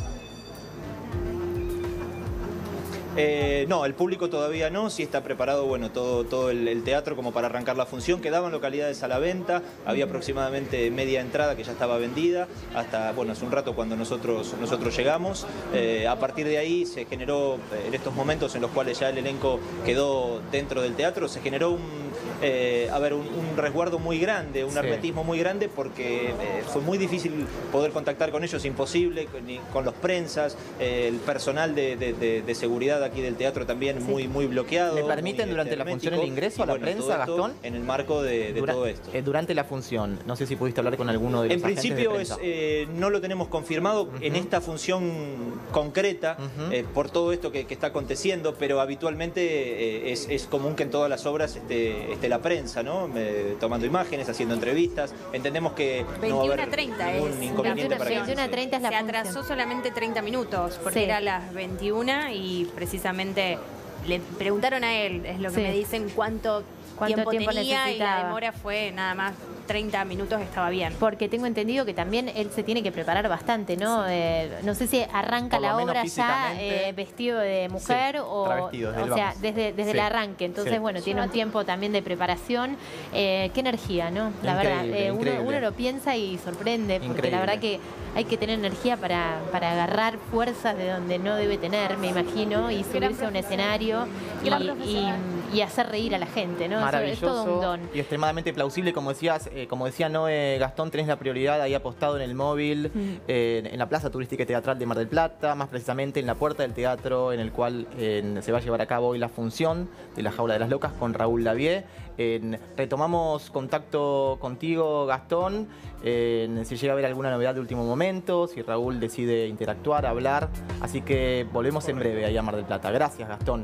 Eh, no, el público todavía no, sí está preparado, bueno, todo, todo el, el teatro como para arrancar la función. Quedaban localidades a la venta, había aproximadamente media entrada que ya estaba vendida, hasta, bueno, hace un rato cuando nosotros, nosotros llegamos. Eh, a partir de ahí se generó, eh, en estos momentos en los cuales ya el elenco quedó dentro del teatro, se generó un, eh, a ver, un, un resguardo muy grande, un Sí. hermetismo muy grande, porque eh, fue muy difícil poder contactar con ellos, imposible, con, ni- con los prensas, eh, el personal de, de- de- de seguridad aquí del teatro también muy, muy bloqueado. ¿Le permiten muy, durante este, la función el hermético, ingreso y a la bueno, prensa, todo esto Gastón? En el marco de, de Dura- todo esto. eh, durante la función, no sé si pudiste hablar con alguno de los En agentes de principio es, prensa. eh, no lo tenemos confirmado en esta función concreta, Ujú. eh, por todo esto que, que está aconteciendo, pero habitualmente eh, es, es común que en todas las obras esté, esté la prensa, ¿no? Eh, tomando imágenes, haciendo entrevistas. Entendemos que no va a veintiuno haber a treinta ningún es inconveniente la para que veintiuno a treinta es la Se función. atrasó solamente treinta minutos, porque Sí. era a las veintiuna y precisamente le preguntaron a él, es lo que Sí. me dicen, cuánto, ¿Cuánto tiempo, tiempo tenía y la necesitaba? demora fue nada más treinta minutos, estaba bien. Porque tengo entendido que también él se tiene que preparar bastante, ¿no? Eh, no sé si arranca Por lo la menos obra ya físicamente. eh, vestido de mujer Sí, o, travestido, desde o el sea, vamos. desde, desde Sí. el arranque. Entonces, Sí. bueno, tiene un tiempo también de preparación. Eh, qué energía, ¿no? La Increíble, verdad, eh, uno, increíble. uno lo piensa y sorprende, porque Increíble. la verdad que hay que tener energía para, para agarrar fuerzas de donde no debe tener, me imagino, y subirse a un escenario y, Gran y- profesional. y hacer reír a la gente, ¿no? Eso Maravilloso es todo un don. y extremadamente plausible, como decías, eh, como decía Noé Gastón, tenés la prioridad ahí apostado en el móvil, Mm. eh, en la Plaza Turística y Teatral de Mar del Plata, más precisamente en la puerta del teatro en el cual eh, se va a llevar a cabo hoy la función de La Jaula de las Locas con Raúl Lavie. Eh, retomamos contacto contigo, Gastón, eh, si llega a haber alguna novedad de último momento, si Raúl decide interactuar, hablar, así que volvemos en breve ahí a Mar del Plata. Gracias, Gastón.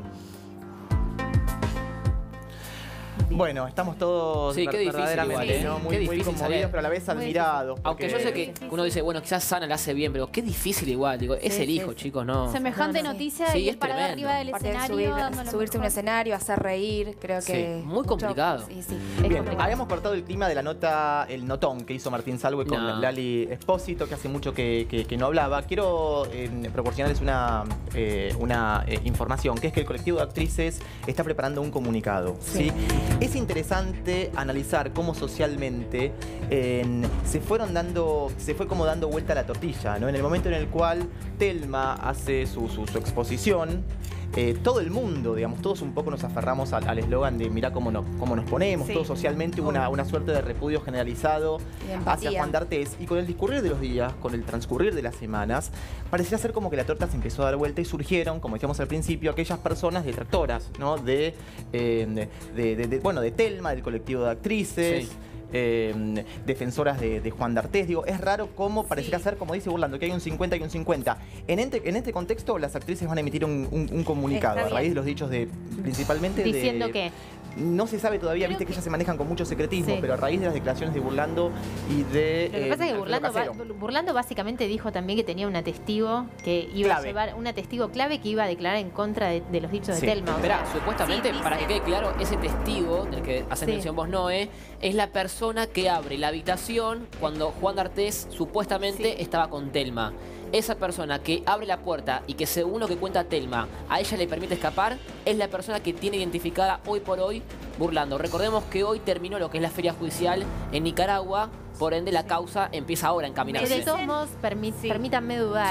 Bueno, estamos todos Sí, qué difícil verdaderamente, igual, ¿eh? ¿no? Qué muy, muy difícil conmovidos, saber. pero a la vez Muy admirados. Aunque yo porque- sé que uno dice, bueno, quizás Sana la hace bien, pero qué difícil igual. Digo, es Sí, el sí, hijo, sí. chicos, no. Semejante No, no. noticia Sí, y es él parado tremendo. arriba del Aparte de escenario. subir- dando lo subirse a un mejor. escenario, hacer reír, creo Sí, que... muy mucho- complicado. Sí, sí. Es Bien, complicado. habíamos cortado el clima de la nota, el notón que hizo Martín Salve con No. Lali Espósito, que hace mucho que, que- que no hablaba. Quiero eh, proporcionarles una, eh, una eh, información, que es que el colectivo de actrices está preparando un comunicado. ¿sí? Es interesante analizar cómo socialmente eh, se fueron dando, se fue como dando vuelta la tortilla, ¿no? En el momento en el cual Telma hace su, su- su exposición, eh, todo el mundo, digamos, todos un poco nos aferramos al al eslogan de mirá cómo nos, cómo nos ponemos, Sí. todos socialmente hubo una, una suerte de repudio generalizado Y de empatía. hacia Juan D'Artés, y con el discurrir de los días, con el transcurrir de las semanas, parecía ser como que la torta se empezó a dar vuelta y surgieron, como decíamos al principio, aquellas personas detractoras, ¿no? De, eh, de, de- de- bueno, de Telma, del colectivo de actrices. Sí. eh, defensoras de, de Juan D'Artés. Digo, es raro cómo pareciera ser, como dice Burlando, que hay un cincuenta y un cincuenta. En este, en este contexto, las actrices van a emitir un, un- un comunicado Está a raíz bien. de los dichos de, principalmente de... Diciendo que No se sabe todavía, Creo viste que, que- ellas se manejan con mucho secretismo, Sí. pero a raíz de las declaraciones de Burlando y de... Lo que eh, pasa es que Alfredo Burlando, ba- Casero. Burlando básicamente dijo también que tenía un testigo que iba Clave. a llevar, un testigo clave que iba a declarar en contra de, de los dichos Sí. de Telma. o Espera, sea, supuestamente, sí, para que dice- quede claro, ese testigo del que hace Sí. mención vos, Noé, es la persona que abre la habitación cuando Juan D'Artés supuestamente estaba con Telma. Esa persona que abre la puerta y que según lo que cuenta Telma, a ella le permite escapar, es la persona que tiene identificada hoy por hoy Burlando. Recordemos que hoy terminó lo que es la feria judicial en Nicaragua, por ende la causa empieza ahora a que encaminarse. de todos modos, permi- Sí. permítanme dudar, Sí.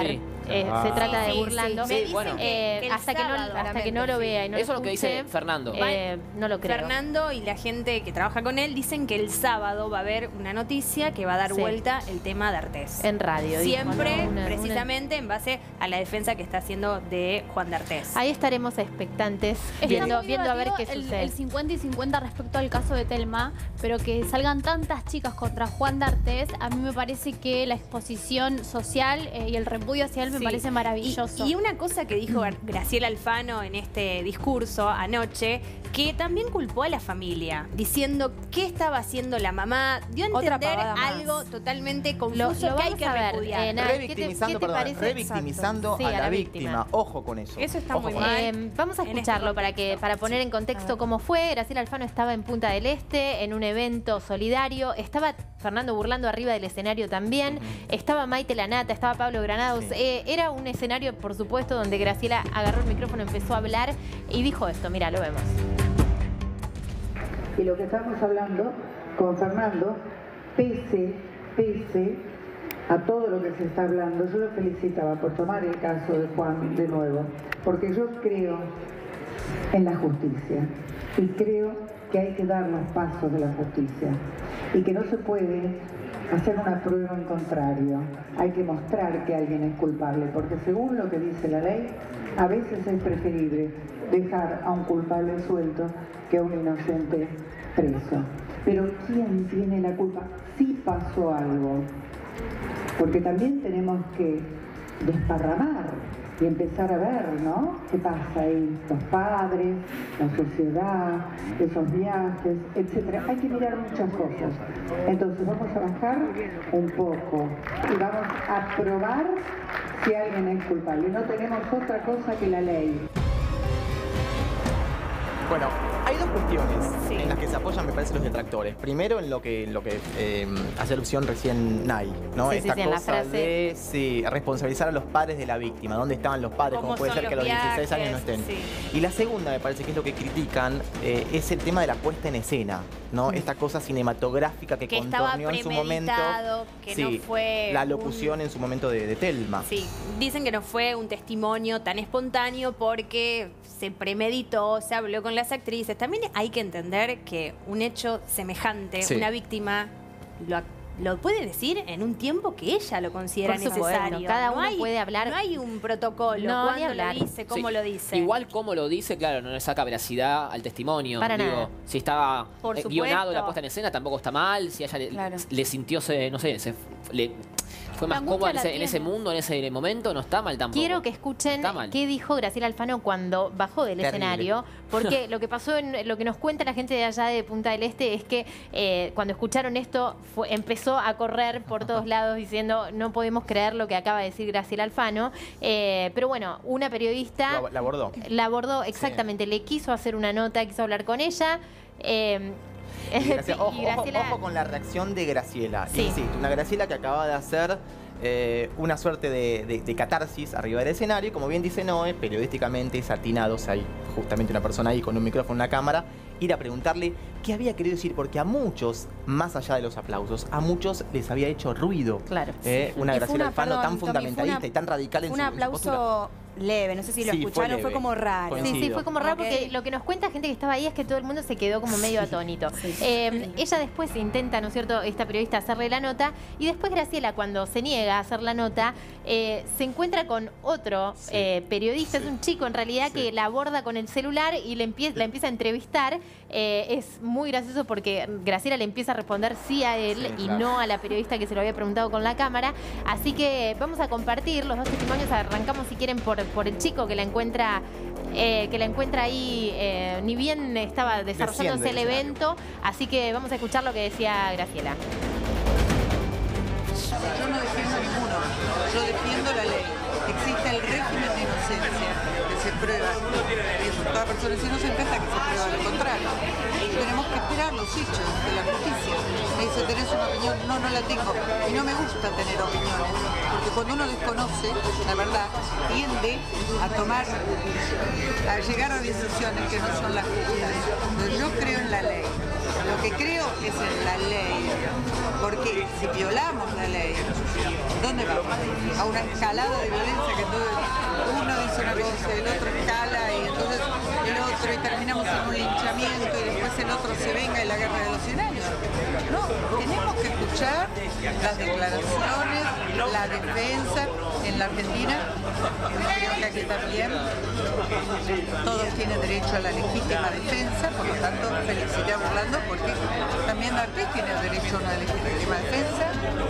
eh, Ah. se trata de Sí, burlando. sí, me dicen bueno. Eh, que- que el hasta, que no, sábado, hasta que no lo vea y no Eso es lo lo que escuche, dice Fernando. eh, no lo creo. Fernando y la gente que trabaja con él dicen que el sábado va a haber una noticia que va a dar Sí. vuelta el tema de Artés. En radio. dijo, Siempre, ¿no? Una- una- precisamente, en base a la defensa que está haciendo de Juan de Artés. Ahí estaremos expectantes, Está viendo, muy viendo a ver qué debatido el, sucede. el cincuenta y cincuenta respecto al caso de Telma, pero que salgan tantas chicas contra Juan D'Artés, a mí me parece que la exposición social eh, y el repudio hacia él me Sí. parece maravilloso. Y, y una cosa que dijo Gar- Graciela Alfano en este discurso anoche, que también culpó a la familia, diciendo qué estaba haciendo la mamá, dio a Otra entender pavada más. algo totalmente Lo, confuso lo que hay vamos que a ver. repudiar. eh, Nat, ¿qué te- Revictimizando, qué te perdón, parece? revictimizando Exacto. Sí, a la víctima. Ojo con eso. Eso está Ojo muy con mal. eso. Eh, vamos a En este escucharlo para que contexto. para poner en contexto cómo fue. Graciela Alfano estaba en Punta del Este en un evento solidario. Estaba Fernando Burlando arriba del escenario también. Estaba Maite Lanata, estaba Pablo Granados. Sí. Eh, era un escenario, por supuesto, donde Graciela agarró el micrófono, empezó a hablar y dijo esto. Mira, lo vemos. Y lo que estamos hablando con Fernando, pese, pese a todo lo que se está hablando, yo lo felicitaba por tomar el caso de Juan de nuevo, porque yo creo en la justicia y creo que hay que dar los pasos de la justicia y que no se puede hacer una prueba en contrario. Hay que mostrar que alguien es culpable, porque según lo que dice la ley, a veces es preferible dejar a un culpable suelto que a un inocente preso. Pero ¿quién tiene la culpa? Sí pasó algo, porque también tenemos que desparramar y empezar a ver, ¿no? ¿Qué pasa ahí? Los padres, la sociedad, esos viajes, etcétera. Hay que mirar muchas cosas. Entonces vamos a bajar un poco y vamos a probar si alguien es culpable. No tenemos otra cosa que la ley. Bueno, hay dos cuestiones Sí. en las que se apoyan, me parece, los detractores. Primero, en lo que, en lo que eh, hace alusión recién Nay, ¿no? Sí, sí, Esta sí, en la cosa frase. de sí, responsabilizar a los padres de la víctima. ¿Dónde estaban los padres? ¿Cómo ¿Cómo puede son ser que a los los dieciséis años no viajes? estén? Sí. Y la segunda, me parece que es lo que critican, eh, es el tema de la puesta en escena, ¿no? Esta cosa cinematográfica que, Que estaba contorneó en su momento. premeditado, que sí, no fue la un- locución en su momento de, de Telma. Sí, dicen que no fue un testimonio tan espontáneo porque se premeditó, se habló con las actrices. También hay que entender que un hecho semejante, Sí. una víctima, lo, lo puede decir en un tiempo que ella lo considera Por supuesto, necesario. cada No uno hay- puede hablar. No hay un protocolo, No, ni cuándo hablar. lo dice, cómo Sí. lo dice. Igual como lo dice, claro, no le saca veracidad al testimonio. Para Digo, nada. si estaba Por eh, supuesto. guionado la puesta en escena, tampoco está mal. Si a ella le, Claro. le sintió, se- no sé, se, le, fue La más angustia cómoda en la ese, en tiene. ese mundo, en ese momento, no está mal tampoco. Quiero que escuchen Está mal. qué dijo Graciela Alfano cuando bajó del Terrible. escenario, porque lo que pasó, en, lo que nos cuenta la gente de allá de Punta del Este es que eh, cuando escucharon esto fue- empezó a correr por todos lados diciendo no podemos creer lo que acaba de decir Graciela Alfano, eh, pero bueno, una periodista La, la abordó. la abordó exactamente, le quiso hacer una nota, quiso hablar con ella. eh, Y Graciela- ojo, y Graciela- ojo- ojo con la reacción de Graciela. Sí. Insisto, una Graciela que acaba de hacer eh, una suerte de, de- de catarsis arriba del escenario. Y como bien dice Noé, periodísticamente es atinado, o sea, hay justamente una persona ahí con un micrófono, una cámara, ir a preguntarle qué había querido decir, porque a muchos, más allá de los aplausos, a muchos les había hecho ruido. Claro. eh, una Y fue Graciela una- Alfano perdón, tan Tommy, fue fundamentalista una- y tan radical en Un su, en su postura. aplauso leve, no sé si lo Sí, fue escucharon, fue, leve. como raro. Coincido. Sí, sí, fue como raro Ok. porque lo que nos cuenta gente que estaba ahí es que todo el mundo se quedó como medio atónito. Eh, ella después intenta, ¿no es cierto?, esta periodista hacerle la nota y después Graciela, cuando se niega a hacer la nota, eh, se encuentra con otro Sí. eh, periodista, Sí. es un chico en realidad Sí. que la aborda con el celular y le empie- la empieza a entrevistar. Eh, es muy gracioso porque Graciela le empieza a responder sí a él Sí, y claro. no a la periodista que se lo había preguntado con la cámara. Así que vamos a compartir los dos testimonios. Arrancamos, si quieren, por, por el chico que la encuentra, eh, que la encuentra ahí, eh, ni bien estaba desarrollándose Desciende el del evento. Así que vamos a escuchar lo que decía Graciela. Yo no defiendo ninguno, yo defiendo la ley. Existe el régimen de inocencia que se prueba. Y eso, toda persona es inocente hasta que se prueba lo contrario. Tenemos que esperar los hechos de la justicia. Me dice, ¿tenés una opinión? No, no la tengo. Y no me gusta tener opiniones, porque cuando uno desconoce, la verdad, tiende a tomar, a llegar a decisiones que no son las justas. Entonces, yo creo en la ley. Lo que creo es en la ley, porque si violamos la ley, ¿dónde vamos? A una escalada de violencia que todo, uno dice una cosa, el otro escala y entonces el otro y terminamos en un linchamiento y después el otro se venga en la guerra de los cien años. No, tenemos que escuchar las declaraciones, la defensa. En la Argentina, creo que aquí también, todos tienen derecho a la legítima defensa, por lo tanto felicité a Burlando porque también D'Artés tiene derecho a una legítima defensa.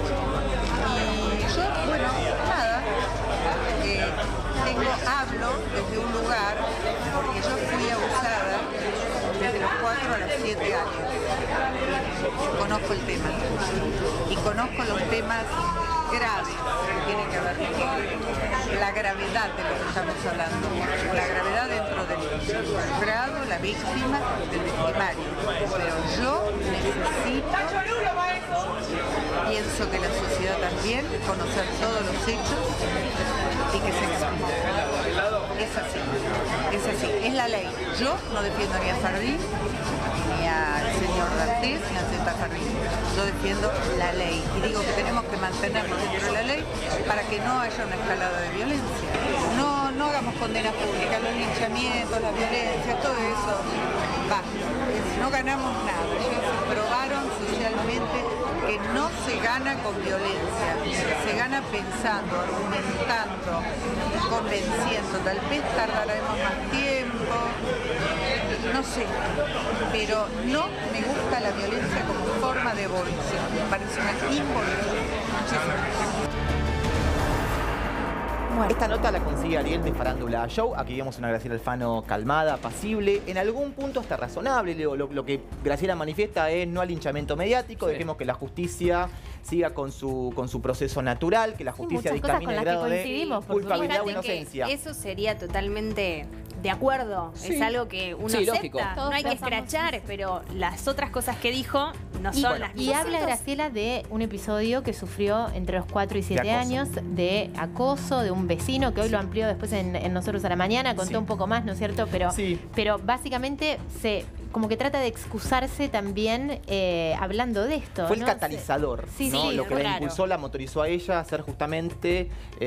Y yo, bueno, nada, eh, tengo, hablo desde un lugar, porque yo fui abusada desde los cuatro a los siete años. Conozco el tema y conozco los temas graves que tienen que ver con la gravedad de lo que estamos hablando, la gravedad dentro del grado, la víctima, del victimario. Pero yo necesito, pienso que la sociedad también, conocer todos los hechos y que se explique. Es así, es así, es la ley. Yo no defiendo ni a Fardín, ni al señor D'Artés, ni a Zeta Fardín. Yo defiendo la ley y digo que tenemos que mantenernos dentro de la ley para que no haya una escalada de violencia. No, no hagamos condenas públicas, los linchamientos, la violencia, todo eso. Va, no ganamos nada. Ellos probaron socialmente que no se gana con violencia, se gana pensando, argumentando, convenciendo. Tal vez tardaremos más tiempo, no sé, pero no me gusta la violencia como forma de evolución, me parece una involución. Muchísimas Bueno. Esta nota la consigue Ariel de Farándula Show. Aquí vemos una Graciela Alfano calmada, apacible, en algún punto hasta razonable. Lo, lo, lo que Graciela manifiesta es no al linchamiento mediático, sí. Dejemos que la justicia siga con su, con su proceso natural, que la justicia dictamine el grado de culpabilidad o inocencia. Eso sería totalmente de acuerdo, sí. Es algo que uno sí, acepta, lógico. No hay que escrachar, pero las otras cosas que dijo no y, son bueno, las Y mismas. habla Graciela de un episodio que sufrió entre los cuatro y siete de años de acoso de un vecino, que hoy sí. lo amplió después en, en Nosotros a la Mañana, contó sí. un poco más, ¿no es cierto? Pero, sí. pero básicamente se como que trata de excusarse también eh, hablando de esto. Fue ¿no? el catalizador, sí, ¿no? sí, Lo que raro. la impulsó, la motorizó a ella a hacer justamente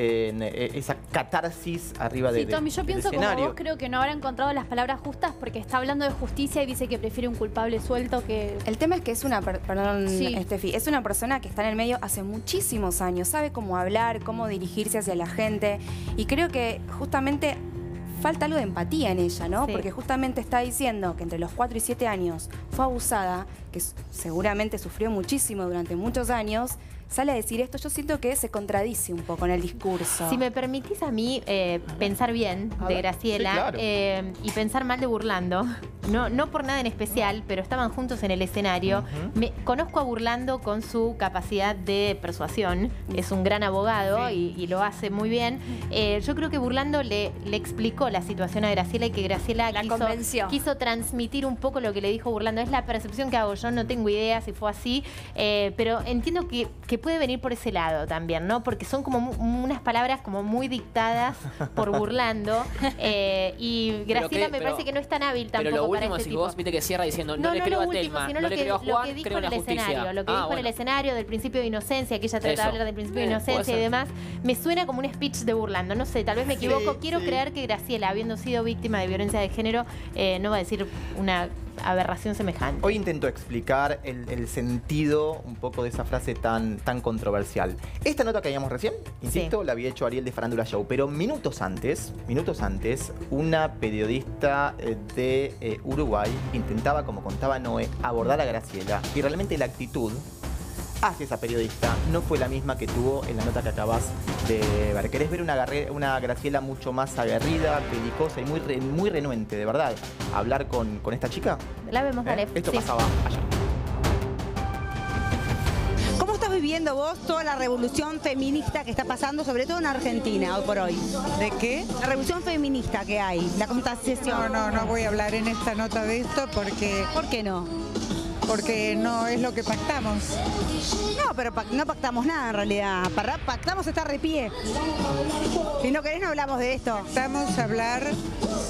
eh, esa catarsis arriba de, Sí, Tommy, yo del pienso como escenario. vos, creo que no habrá encontrado las palabras justas porque está hablando de justicia y dice que prefiere un culpable suelto que... El tema es que es una, per- perdón, Sí. Estefi, es una persona que está en el medio hace muchísimos años, sabe cómo hablar, cómo dirigirse hacia la gente y creo que justamente falta algo de empatía en ella, ¿no? Sí. Porque justamente está diciendo que entre los cuatro y siete años fue abusada, que seguramente sufrió muchísimo durante muchos años. Sale a decir esto, yo siento que se contradice un poco en el discurso. Si me permitís a mí eh, pensar bien A de ver, Graciela sí, claro. eh, y pensar mal de Burlando, no, no por nada en especial, pero estaban juntos en el escenario. Uh-huh. Me, conozco a Burlando con su capacidad de persuasión, es un gran abogado Sí. y, y lo hace muy bien. Eh, yo creo que Burlando le, le explicó la situación a Graciela y que Graciela La quiso, convenció. quiso transmitir un poco lo que le dijo Burlando. Es la percepción que hago, yo no tengo idea si fue así, eh, pero entiendo que, que puede venir por ese lado también, ¿no? Porque son como mu- unas palabras como muy dictadas por Burlando eh, y Graciela que- me pero- parece que no es tan hábil tampoco Pero lo para último, este si tipo. vos viste que cierra diciendo, no, No, le no creo lo a último, Telma, sino no lo le que, creo a lo Juan, que dijo creo en en el la justicia. escenario, lo que Ah, dijo en bueno. el escenario del principio de inocencia, que ella trata Eso. de hablar del principio de Sí, inocencia puede y ser. demás, me suena como un speech de Burlando. No sé, tal vez me equivoco. Sí, Quiero sí. creer que Graciela, habiendo sido víctima de violencia de género, eh, no va a decir una aberración semejante. Hoy intento explicar el, el sentido un poco de esa frase tan, tan controversial. Esta nota que habíamos recién, insisto, Sí. la había hecho Ariel de Farándula Show, pero minutos antes, minutos antes, una periodista eh, de eh, Uruguay intentaba, como contaba Noé, abordar a Graciela y realmente la actitud hacia esa periodista no fue la misma que tuvo en la nota que acabas de ver. ¿Querés ver una, agarre- una Graciela mucho más aguerrida, belicosa y muy, re- muy renuente, de verdad, a hablar con, con esta chica? La vemos, ¿Eh? dale. Esto Sí. pasaba ayer. ¿Cómo estás viviendo vos toda la revolución feminista que está pasando, sobre todo en Argentina, hoy por hoy? ¿De qué? La revolución feminista que hay, la contestación. No, no, no voy a hablar en esta nota de esto porque, ¿Por qué no? porque no es lo que pactamos. No, pero pac- no pactamos nada en realidad. Para- Pactamos estar de pie. Si no querés no hablamos de esto. Pactamos hablar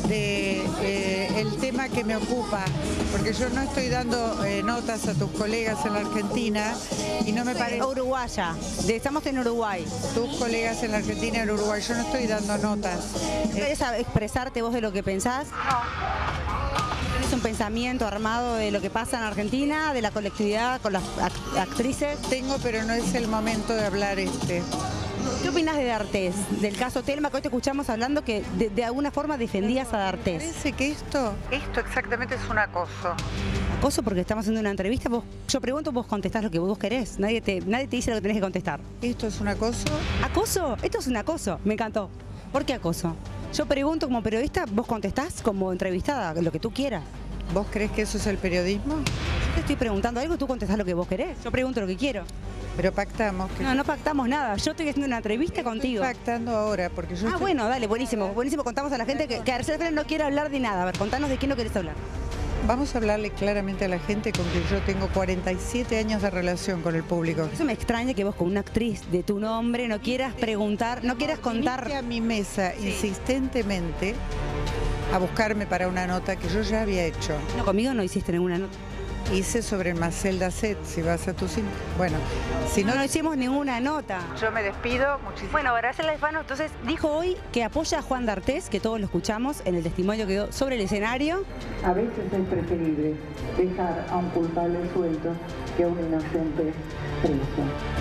de eh, el tema que me ocupa, porque yo no estoy dando eh, notas a tus colegas en la Argentina y no me parece... Uruguaya, de- estamos en Uruguay. Tus colegas en la Argentina y en Uruguay, yo no estoy dando notas. ¿Querés a- expresarte vos de lo que pensás? ¿Tenés un pensamiento armado de lo que pasa en Argentina, de la colectividad con las act- actrices? Tengo, pero no es el momento de hablar este. ¿Qué opinas de D'Artés? Del caso Telma, que hoy te escuchamos hablando que de, de alguna forma defendías a D'Artés. Parece que esto, esto exactamente es un acoso. Acoso porque estamos haciendo una entrevista, vos, yo pregunto, vos contestás lo que vos querés. Nadie te, nadie te dice lo que tenés que contestar. ¿Esto es un acoso? ¿Acoso? Esto es un acoso, me encantó. ¿Por qué acoso? Yo pregunto como periodista, vos contestás como entrevistada, lo que tú quieras. ¿Vos crees que eso es el periodismo? Yo te estoy preguntando algo y tú contestás lo que vos querés. Yo pregunto lo que quiero. Pero pactamos. Que No, no pactamos nada. Yo estoy haciendo una entrevista contigo. Estoy pactando ahora, porque yo Ah, estoy- bueno, dale, buenísimo. Buenísimo, contamos a la gente que, que Araceli Fernández no quiere hablar de nada. A ver, contanos de qué no querés hablar. Vamos a hablarle claramente a la gente con que yo tengo cuarenta y siete años de relación con el público. Eso me extraña que vos con una actriz de tu nombre no quieras preguntar, no quieras contar. Viniste a mi mesa insistentemente a buscarme para una nota que yo ya había hecho. No, conmigo no hiciste ninguna nota. Hice sobre Marcel Dasset, si vas a tu cine. Bueno, si no, No, no hicimos ninguna nota. yo me despido. Muchísimas Bueno, Araceli Alfano entonces dijo hoy que apoya a Juan D'Artés, que todos lo escuchamos en el testimonio que dio sobre el escenario. A veces es preferible dejar a un culpable suelto que a un inocente preso.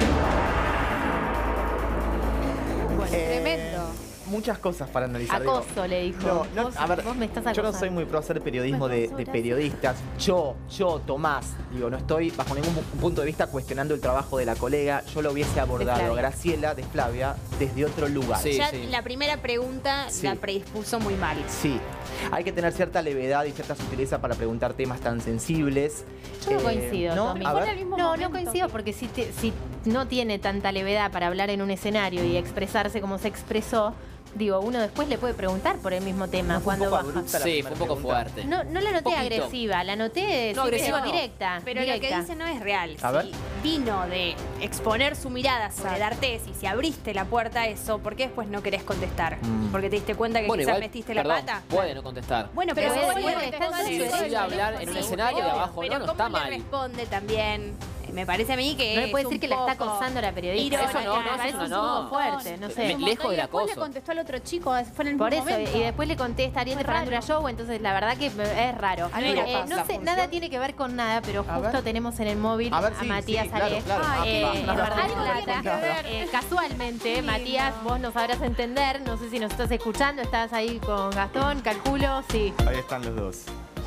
Bueno, Eh, tremendo. Muchas cosas para analizar. digo. Acoso, le dijo. No, no, Vos- a ver, vos me estás yo no acosando. soy muy pro hacer periodismo de, de periodistas. Yo, yo, Tomás, digo, no estoy bajo ningún pu- punto de vista cuestionando el trabajo de la colega. Yo lo hubiese abordado, Flavia. Graciela, de Flavia, desde otro lugar. Sí, ya sí. la primera pregunta Sí. la predispuso muy mal. Sí, hay que tener cierta levedad y cierta sutileza para preguntar temas tan sensibles. Yo no Eh, coincido, ¿no? Tommy. A ver. No, no coincido porque si, te- si no tiene tanta levedad para hablar en un escenario y expresarse como se expresó, digo, uno después le puede preguntar por el mismo tema No, fue un cuando poco baja. abrupta la Sí, primera fue un poco pregunta. fuerte. No, no la noté Poquito. agresiva, la noté No, sí, agresiva no. directa. Pero lo que directa. dice no es real. A si ver. vino de exponer su mirada sobre D'Artés y si abriste la puerta a eso, ¿por qué después no querés contestar? Mm. Porque te diste cuenta que Bueno, quizás igual, metiste la perdón, pata. puede no contestar. Bueno, Pero pero, puede, bueno, puede, está en su Si derecho. decide hablar en un Sí, escenario de obvio, abajo, pero no, no ¿cómo está le mal. responde también? Me parece a mí que No le puede es decir un que la está poco acosando la periodista. irónica. Eso no, no, me parece eso un no. poco fuerte, no sé. Me- lejos del Después le acoso. contestó al otro chico, fue en el Por mismo eso, momento. y después le contesta Ariel de Fue raro. Farándula Show, entonces la verdad que es raro. A mí me Eh, pasa. no La sé, función- nada tiene que ver con nada, pero A justo ver. tenemos en el móvil A a, ver, sí, Matías sí, claro, Ale, claro. eh, Ah, en va, Mar del algo tiene Plata. que ver. Eh, casualmente, Matías, vos nos sabrás entender, no sé si nos estás escuchando, estás ahí con Gastón, calculo, sí, Ahí están los dos.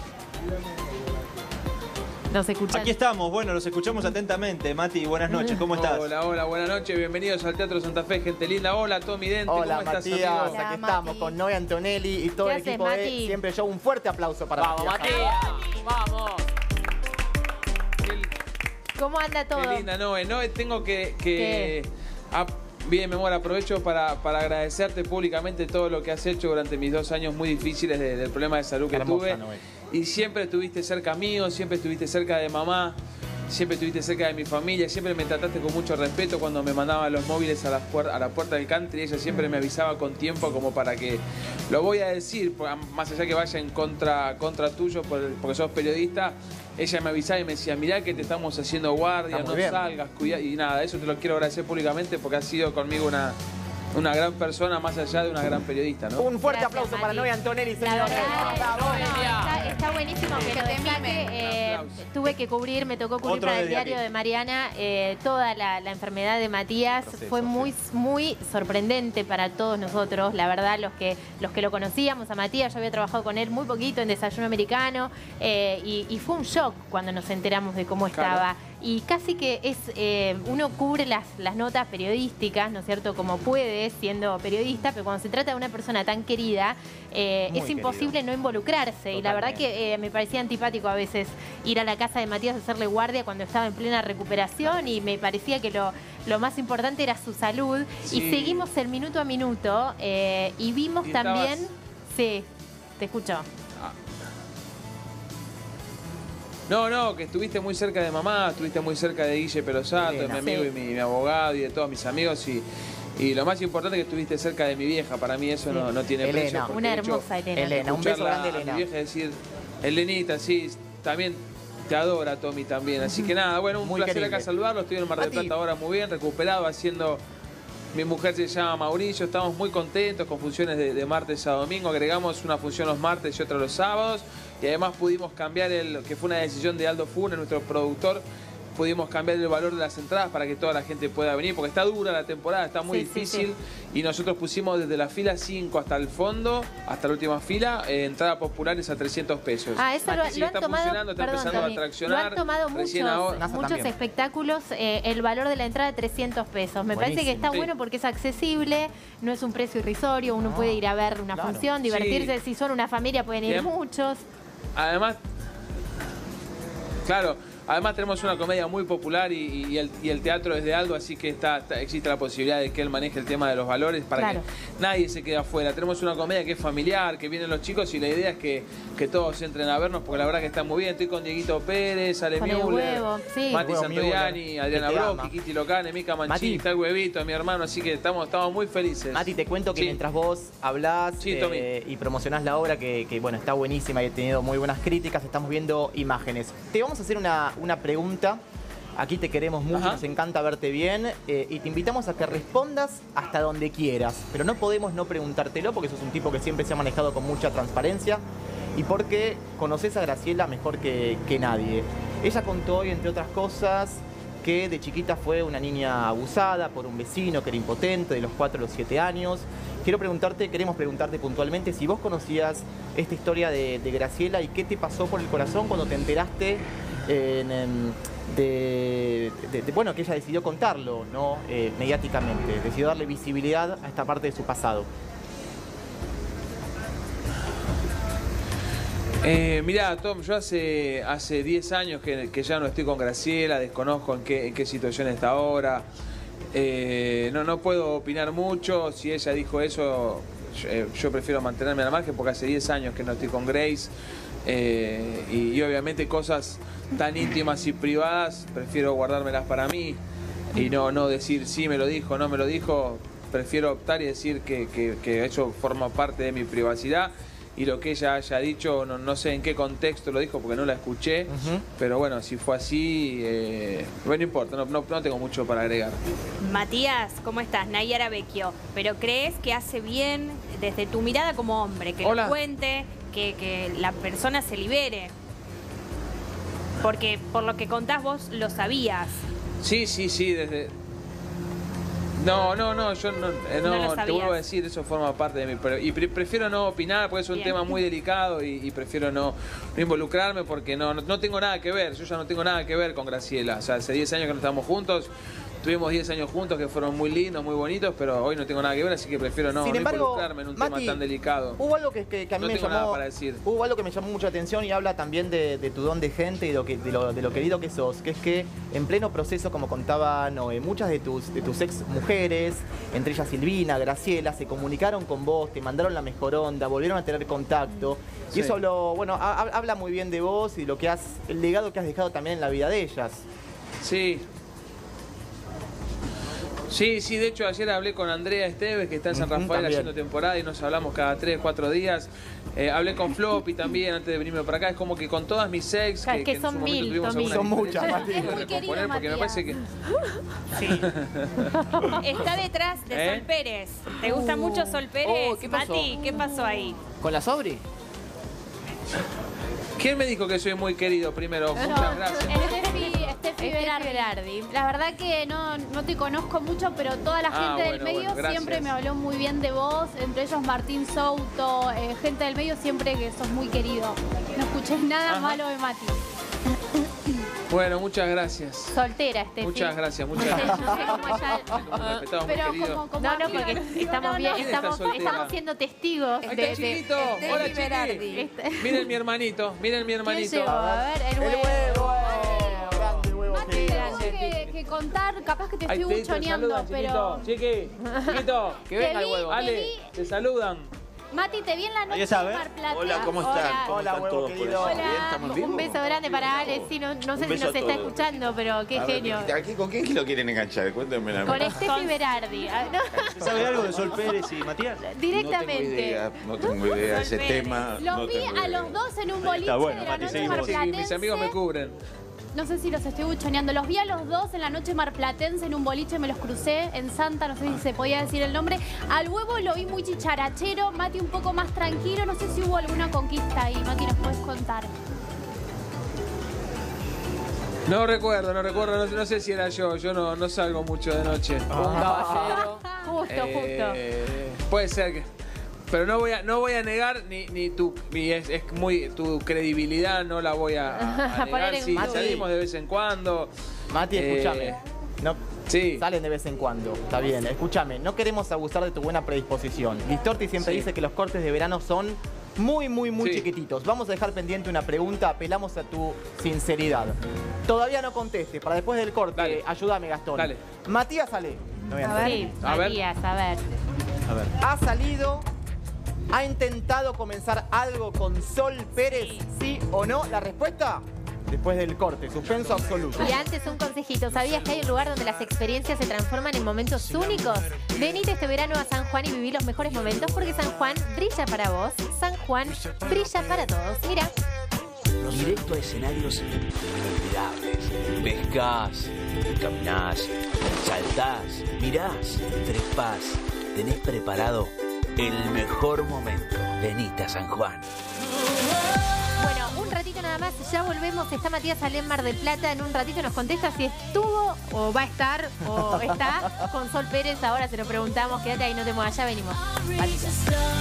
nos escuchan. Aquí estamos, bueno, los escuchamos atentamente. Mati, buenas noches, ¿cómo estás? Hola, hola, buenas noches, bienvenidos al Teatro Santa Fe, gente linda. Hola, Tommy Dente, Hola ¿cómo estás, Matías, amigo? Hola, aquí estamos Mati. con Noé Antonelli y todo ¿Qué el haces, equipo de Mati? Siempre Yo. Un fuerte aplauso para Vamos, Matías. Vamos. Qué, ¿Cómo anda todo? qué linda, Noé. Noé, tengo que... que ah, bien, mi amor, aprovecho para, para agradecerte públicamente todo lo que has hecho durante mis dos años muy difíciles de- del problema de salud que Hermosa, tuve. Noé. Y siempre estuviste cerca mío, siempre estuviste cerca de mamá, siempre estuviste cerca de mi familia, siempre me trataste con mucho respeto cuando me mandaban los móviles a, las puer- a la puerta del country. Ella siempre me avisaba con tiempo como para que, lo voy a decir, por- más allá que vaya en contra, contra tuyo por- porque sos periodista, ella me avisaba y me decía, mirá que te estamos haciendo guardia, Está muy no bien. salgas, cuida. Y nada, eso te lo quiero agradecer públicamente porque has sido conmigo una, una gran persona más allá de una gran periodista, ¿no? Un fuerte Gracias, aplauso Mati. para Noé Antonelli, La señores. verdad, Bravo, no, Emilia. está, está buenísimo que lo destaque. Eh, aplauso. tuve que cubrir, me tocó cubrir Otro para el desde diario aquí. de Mariana eh, toda la, la enfermedad de Matías. Proceso, Fue sí. muy, muy sorprendente para todos nosotros. La verdad, los que, los que lo conocíamos a Matías, yo había trabajado con él muy poquito en Desayuno Americano eh, y, y fue un shock cuando nos enteramos de cómo Claro. estaba. Y casi que es eh, uno cubre las, las notas periodísticas, ¿no es cierto? Como puede, siendo periodista, pero cuando se trata de una persona tan querida, eh, Muy es imposible querido. no involucrarse. Y la verdad que eh, me parecía antipático a veces ir a la casa de Matías a hacerle guardia cuando estaba en plena recuperación y me parecía que lo, lo más importante era su salud. Sí. Y seguimos el minuto a minuto eh, y vimos Y también... estabas- Sí, te escucho. No, no, que estuviste muy cerca de mamá, estuviste muy cerca de Guille Perosato, de mi Sí. amigo y mi, mi abogado y de todos mis amigos. Y, Y lo más importante es que estuviste cerca de mi vieja. Para mí eso no, no tiene Elena. precio. porque Una de hecho, hermosa Elena. Elena, un beso escucharla grande, a Elena. mi vieja decir, Elenita, sí, también te adora Tommy también. Así que nada, bueno, un Muy placer querible. acá saludarlo. Estoy en Mar del Mati. Plata ahora muy bien, recuperado, haciendo... Mi mujer se llama Mauricio, estamos muy contentos con funciones de, de martes a domingo. Agregamos una función los martes y otra los sábados. Y además pudimos cambiar, el que fue una decisión de Aldo Funes, nuestro productor, pudimos cambiar el valor de las entradas para que toda la gente pueda venir, porque está dura la temporada, está muy Sí, sí, difícil. Y nosotros pusimos desde la fila cinco hasta el fondo, hasta la última fila, eh, entradas populares a trescientos pesos. Ah, eso lo, Sí, lo está han tomado, funcionando, está perdón, empezando Tommy, a traccionar. lo han tomado Recién muchos, ahora- NASA muchos también. espectáculos, eh, el valor de la entrada de trescientos pesos. Me parece que Buenísimo. está Sí. bueno porque es accesible, no es un precio irrisorio, uno puede ir a ver una claro. función, divertirse. Si son una familia pueden ir Bien. muchos. Además, claro, además tenemos una comedia muy popular y, y el, y el teatro es de Aldo, así que está, está- existe la posibilidad de que él maneje el tema de los valores para Claro. que nadie se quede afuera. Tenemos una comedia que es familiar, que vienen los chicos y la idea es que, que todos entren a vernos porque la verdad que está muy bien. Estoy con Dieguito Pérez, Ale Con el Müller, huevo, sí. Mati Huevo Santoriani, Müller, Adriana que te Brocchi, ama. Kitty Locane, Mica Mati. Manchini, está el huevito, mi hermano, así que estamos, estamos muy felices. Mati, te cuento que Sí. mientras vos hablás Sí, eh, Tommy. y promocionás la obra, que, que, bueno, está buenísima y he tenido muy buenas críticas, estamos viendo imágenes. Te vamos a hacer una, una pregunta. Aquí te queremos mucho, Ajá. nos encanta verte bien eh, y te invitamos a que respondas hasta donde quieras. Pero no podemos no preguntártelo porque sos un tipo que siempre se ha manejado con mucha transparencia y porque conoces a Graciela mejor que, que nadie. Ella contó hoy, entre otras cosas, que de chiquita fue una niña abusada por un vecino que era impotente, de los cuatro a los siete años. Quiero preguntarte, queremos preguntarte puntualmente si vos conocías esta historia de, de Graciela y qué te pasó por el corazón cuando te enteraste en, en, de, de- de- bueno, que ella decidió contarlo, ¿no? Eh, mediáticamente, decidió darle visibilidad a esta parte de su pasado. Eh, mirá, Tom, yo hace hace diez años que, que ya no estoy con Graciela, desconozco en qué, en qué situación está ahora. Eh, no, no puedo opinar mucho. Si ella dijo eso, yo, eh, yo prefiero mantenerme al margen porque hace diez años que no estoy con Grace. Eh, y, y obviamente cosas tan íntimas y privadas prefiero guardármelas para mí y no, no decir sí me lo dijo, no me lo dijo. Prefiero optar y decir que, que, que eso forma parte de mi privacidad. Y lo que ella haya dicho, no, no sé en qué contexto lo dijo porque no la escuché, Ujú. pero bueno, si fue así, eh, bueno, no importa, no, no, no tengo mucho para agregar. Matías, ¿cómo estás? Nayara Vecchio. ¿Pero crees que hace bien, desde tu mirada como hombre, que Hola. lo cuente, que, que la persona se libere? Porque por lo que contás vos lo sabías. Sí, sí, sí, desde... No, no, no, yo no, eh, No no, lo te sabías. vuelvo a decir, eso forma parte de mí. Pero, y pre- prefiero no opinar porque es un Bien. tema muy delicado y, y prefiero no, no involucrarme porque no, no, no tengo nada que ver. Yo ya no tengo nada que ver con Graciela. O sea, hace diez años que no estamos juntos. Tuvimos diez años juntos que fueron muy lindos, muy bonitos, pero hoy no tengo nada que ver, así que prefiero no, Sin no embargo, involucrarme en un Mati, tema tan delicado. Hubo algo que, que- que a mí No me tengo llamó, nada para decir. hubo algo que me llamó mucha atención y habla también de, de tu don de gente y de lo, que, de, lo, de lo querido que sos, que es que en pleno proceso, como contaba Noé, muchas de tus, de tus ex mujeres, entre ellas Silvina, Graciela, se comunicaron con vos, te mandaron la mejor onda, volvieron a tener contacto. Sí. Y eso lo, bueno, ha- ha- habla muy bien de vos y lo que has, el legado que has dejado también en la vida de ellas. Sí. Sí, sí, de hecho ayer hablé con Andrea Esteves, que está en San Ujú, Rafael también. haciendo temporada y nos hablamos cada tres, cuatro días. Eh, hablé con Floppy también antes de venirme para acá. Es como que con todas mis ex, Claro, que, que en son su momento mil, tuvimos Tommy. alguna Son muchas, diferencia, Mati. de Es muy querido, recomponer, porque me parece que... Está detrás de ¿Eh? Sol Pérez. ¿Te gusta mucho Sol Pérez? Oh, ¿qué pasó? Mati, ¿qué pasó ahí? ¿Con la Sobri? ¿Quién me dijo que soy muy querido primero? Muchas gracias. Steffi, Steffi Steffi Berardi. Berardi. La verdad que no, no te conozco mucho, pero toda la Ah, gente del bueno, medio bueno, gracias. siempre me habló muy bien de vos, entre ellos Martín Souto, eh, gente del medio siempre que sos muy querido. No escuché nada Ajá. malo de Mati. Bueno, muchas gracias. Soltera, Steffi. Muchas gracias, No muchas sé, gracias. no sé cómo ella- Como respetado, muy pero querido. como, como No, no, amiga, porque no, estamos no, bien, no. ¿Quién está estamos, soltera? estamos siendo testigos Ahí de, está de- chiquito. Steffi Hola, chiqui. Berardi. este- Miren mi hermanito, miren mi ¿Quién hermanito. llegó? A ver, el El huevo. huevo, eh, grande huevo Mati, querido. tengo que, que contar, capaz que te Ahí estoy te- te buchoneando, saludan, pero... chiquito. Chiqui, chiquito. Que venga el vi, huevo. te Ale, vi. te saludan. Mati, te vi en la noche Ahí está, de ¿eh? Mar Plata. Hola, ¿cómo están? Hola. ¿Cómo Hola, están huevo todos por querido. eso? Hola. ¿Bien? ¿Estamos en vivo? Un beso grande para Ale. Sí, no, no Un sé si beso nos a está todos. escuchando, pero qué A ver, genio. ¿aquí ¿Con quién lo quieren enganchar? Cuéntenme la Con verdad. Steffi Berardi. Ah, ¿no? ¿Sabe algo de Sol Pérez y Matías? Directamente. No tengo idea, no tengo idea de ese Sol tema. Los no vi tengo a idea. los dos en un Ahí boliche está, bueno, de la Mati, noche seguimos. Sí, marplatense. mis amigos me cubren. No sé si los estoy buchoneando. Los vi a los dos en la noche marplatense en un boliche, me los crucé en Santa, no sé si se podía decir el nombre. Al huevo lo vi muy chicharachero, Mati un poco más tranquilo. No sé si hubo alguna conquista ahí, Mati, nos puedes contar. No recuerdo, no recuerdo, no, no sé si era yo, yo no, no salgo mucho de noche. Un caballero. Justo, Eh, puede ser que. Pero no voy a, no voy a negar ni, ni tu mi- es, es muy tu credibilidad, no la voy a, a A poner negar. en Sí, duda. salimos de vez en cuando. Mati, Eh, escúchame. No, Sí. salen de vez en cuando, está bien. Escúchame, no queremos abusar de tu buena predisposición. Listorti siempre Sí. dice que los cortes de verano son muy, muy, muy Sí. chiquititos. Vamos a dejar pendiente una pregunta, apelamos a tu sinceridad. Todavía no conteste, para después del corte, Dale. ayúdame, Gastón. Dale. Matías Ale. No voy a A hacer. ver, A ver. Matías, a ver. A ver. ¿Ha salido? ¿Ha intentado comenzar algo con Sol Pérez? ¿Sí o no? La respuesta, después del corte. Suspenso absoluto. Y antes un consejito, ¿sabías que hay un lugar donde las experiencias se transforman en momentos únicos? Venite este verano a San Juan y viví los mejores momentos porque San Juan brilla para vos. San Juan brilla para todos. Mira. Directo a escenarios inolvidables. Pescás, caminás, saltás, mirás, trepás. Tenés preparado el mejor momento. Venite a San Juan. Bueno, un ratito nada más, ya volvemos. Está Matías Ale en Mar del Plata. En un ratito nos contesta si estuvo o va a estar o está con Sol Pérez. Ahora se lo preguntamos. Quédate ahí, no te muevas, ya venimos. Matita.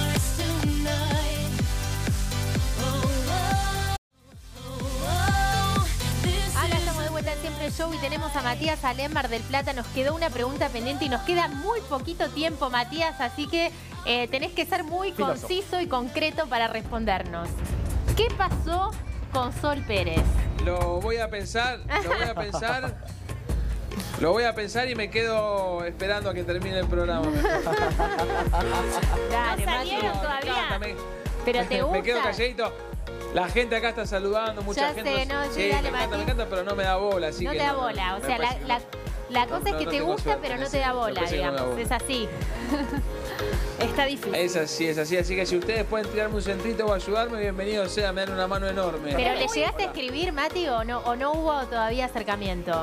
Ahora estamos de vuelta en Siempre Show y tenemos a Matías Ale en Mar del Plata. Nos quedó una pregunta pendiente y nos queda muy poquito tiempo, Matías, así que eh, tenés que ser muy Filoso. conciso y concreto para respondernos. ¿Qué pasó con Sol Pérez? Lo voy a pensar, lo voy a pensar. Lo voy a pensar y me quedo esperando a que termine el programa. Dale, ¿No Mati. salieron Me todavía? encanta, me- Pero te gusta. Me quedo calladito. La gente acá está saludando, mucha Ya gente. sé, no, sí, sí, dale, me encanta, Mati. me encanta, pero no me da bola, así No que te da no, bola, o me sea, la, parece- la, la cosa No, es que no te tengo gusta, suerte pero en no ese- te da me bola, parece que no me da digamos. bola. Es así. Está difícil. Es así, es así. Así que si ustedes pueden tirarme un centrito o ayudarme, bienvenido sea, me dan una mano enorme. ¿Pero le llegaste a escribir, Mati, o no, o no hubo todavía acercamiento?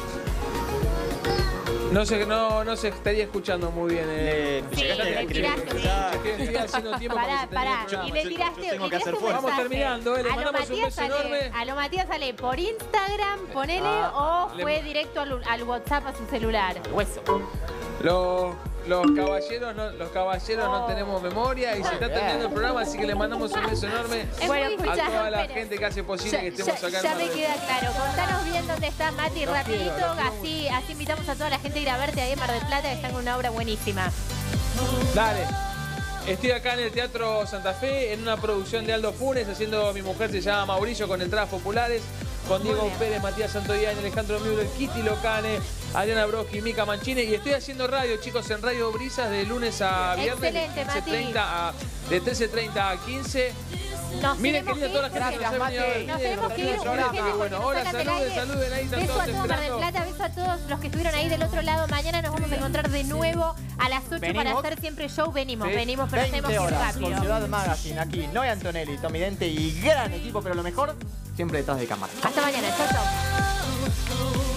No sé, no, no se estaría escuchando muy bien. Eh. Le- Sí, llegaste a le escribir. tiraste. Ya, Estoy, estoy haciendo tiempo para Pará, que se termine pará. el programa. Y le Yo- tiraste, yo tengo le que hacer tiraste un fuerza. Vamos mensaje. terminando, eh, le A lo mandamos un Matías beso Ale- enorme. A lo Matías Ale por Instagram, ponele, Ah, o le- fue directo al, al WhatsApp a su celular. Hueso. Los, los caballeros, no, los caballeros no tenemos memoria y se está terminando el programa, así que le mandamos un beso enorme Bueno, a escuchá, toda la Pérez. gente que hace posible Ya, que estemos ya- acá en ya Mar me del queda Plata. claro. Contanos bien dónde estás, Mati, Los rapidito. quiero, los quiero así, así invitamos a toda la gente a ir a verte ahí en Mar del Plata, que están con una obra buenísima. Dale. Estoy acá en el Teatro Santa Fe, en una producción de Aldo Funes, haciendo Mi Mujer se llama Mauricio, con entradas populares, con Diego Muy bien. Pérez, Matías Santoyani, Alejandro Müller, Kitty Locane, Adriana Broski, Mica Mancini. Y estoy haciendo radio, chicos, en Radio Brisas de lunes a viernes, Excelente, de Mati. trece treinta a, de trece treinta a quince. Nos Miren, tenemos querida, toda la que ir. gente que nos ha venido a ver. Nos Miren, tenemos que ir. miren, urgente qué porque bueno. nos Hola, sacan del saluden, aire. saluden, ahí están Beso todos a todo Mar del esperando. Plata, beso a todos los que estuvieron ahí del otro lado. Mañana nos vamos a encontrar de nuevo a las ocho para ¿Venimos? hacer siempre show. Venimos, Sí. venimos, pero tenemos que ir horas con rápido. Ciudad Magazine, aquí Noé Antonelli, Tommy Dente y gran equipo, pero lo mejor, siempre detrás de cámara. Hasta mañana, chau, chau.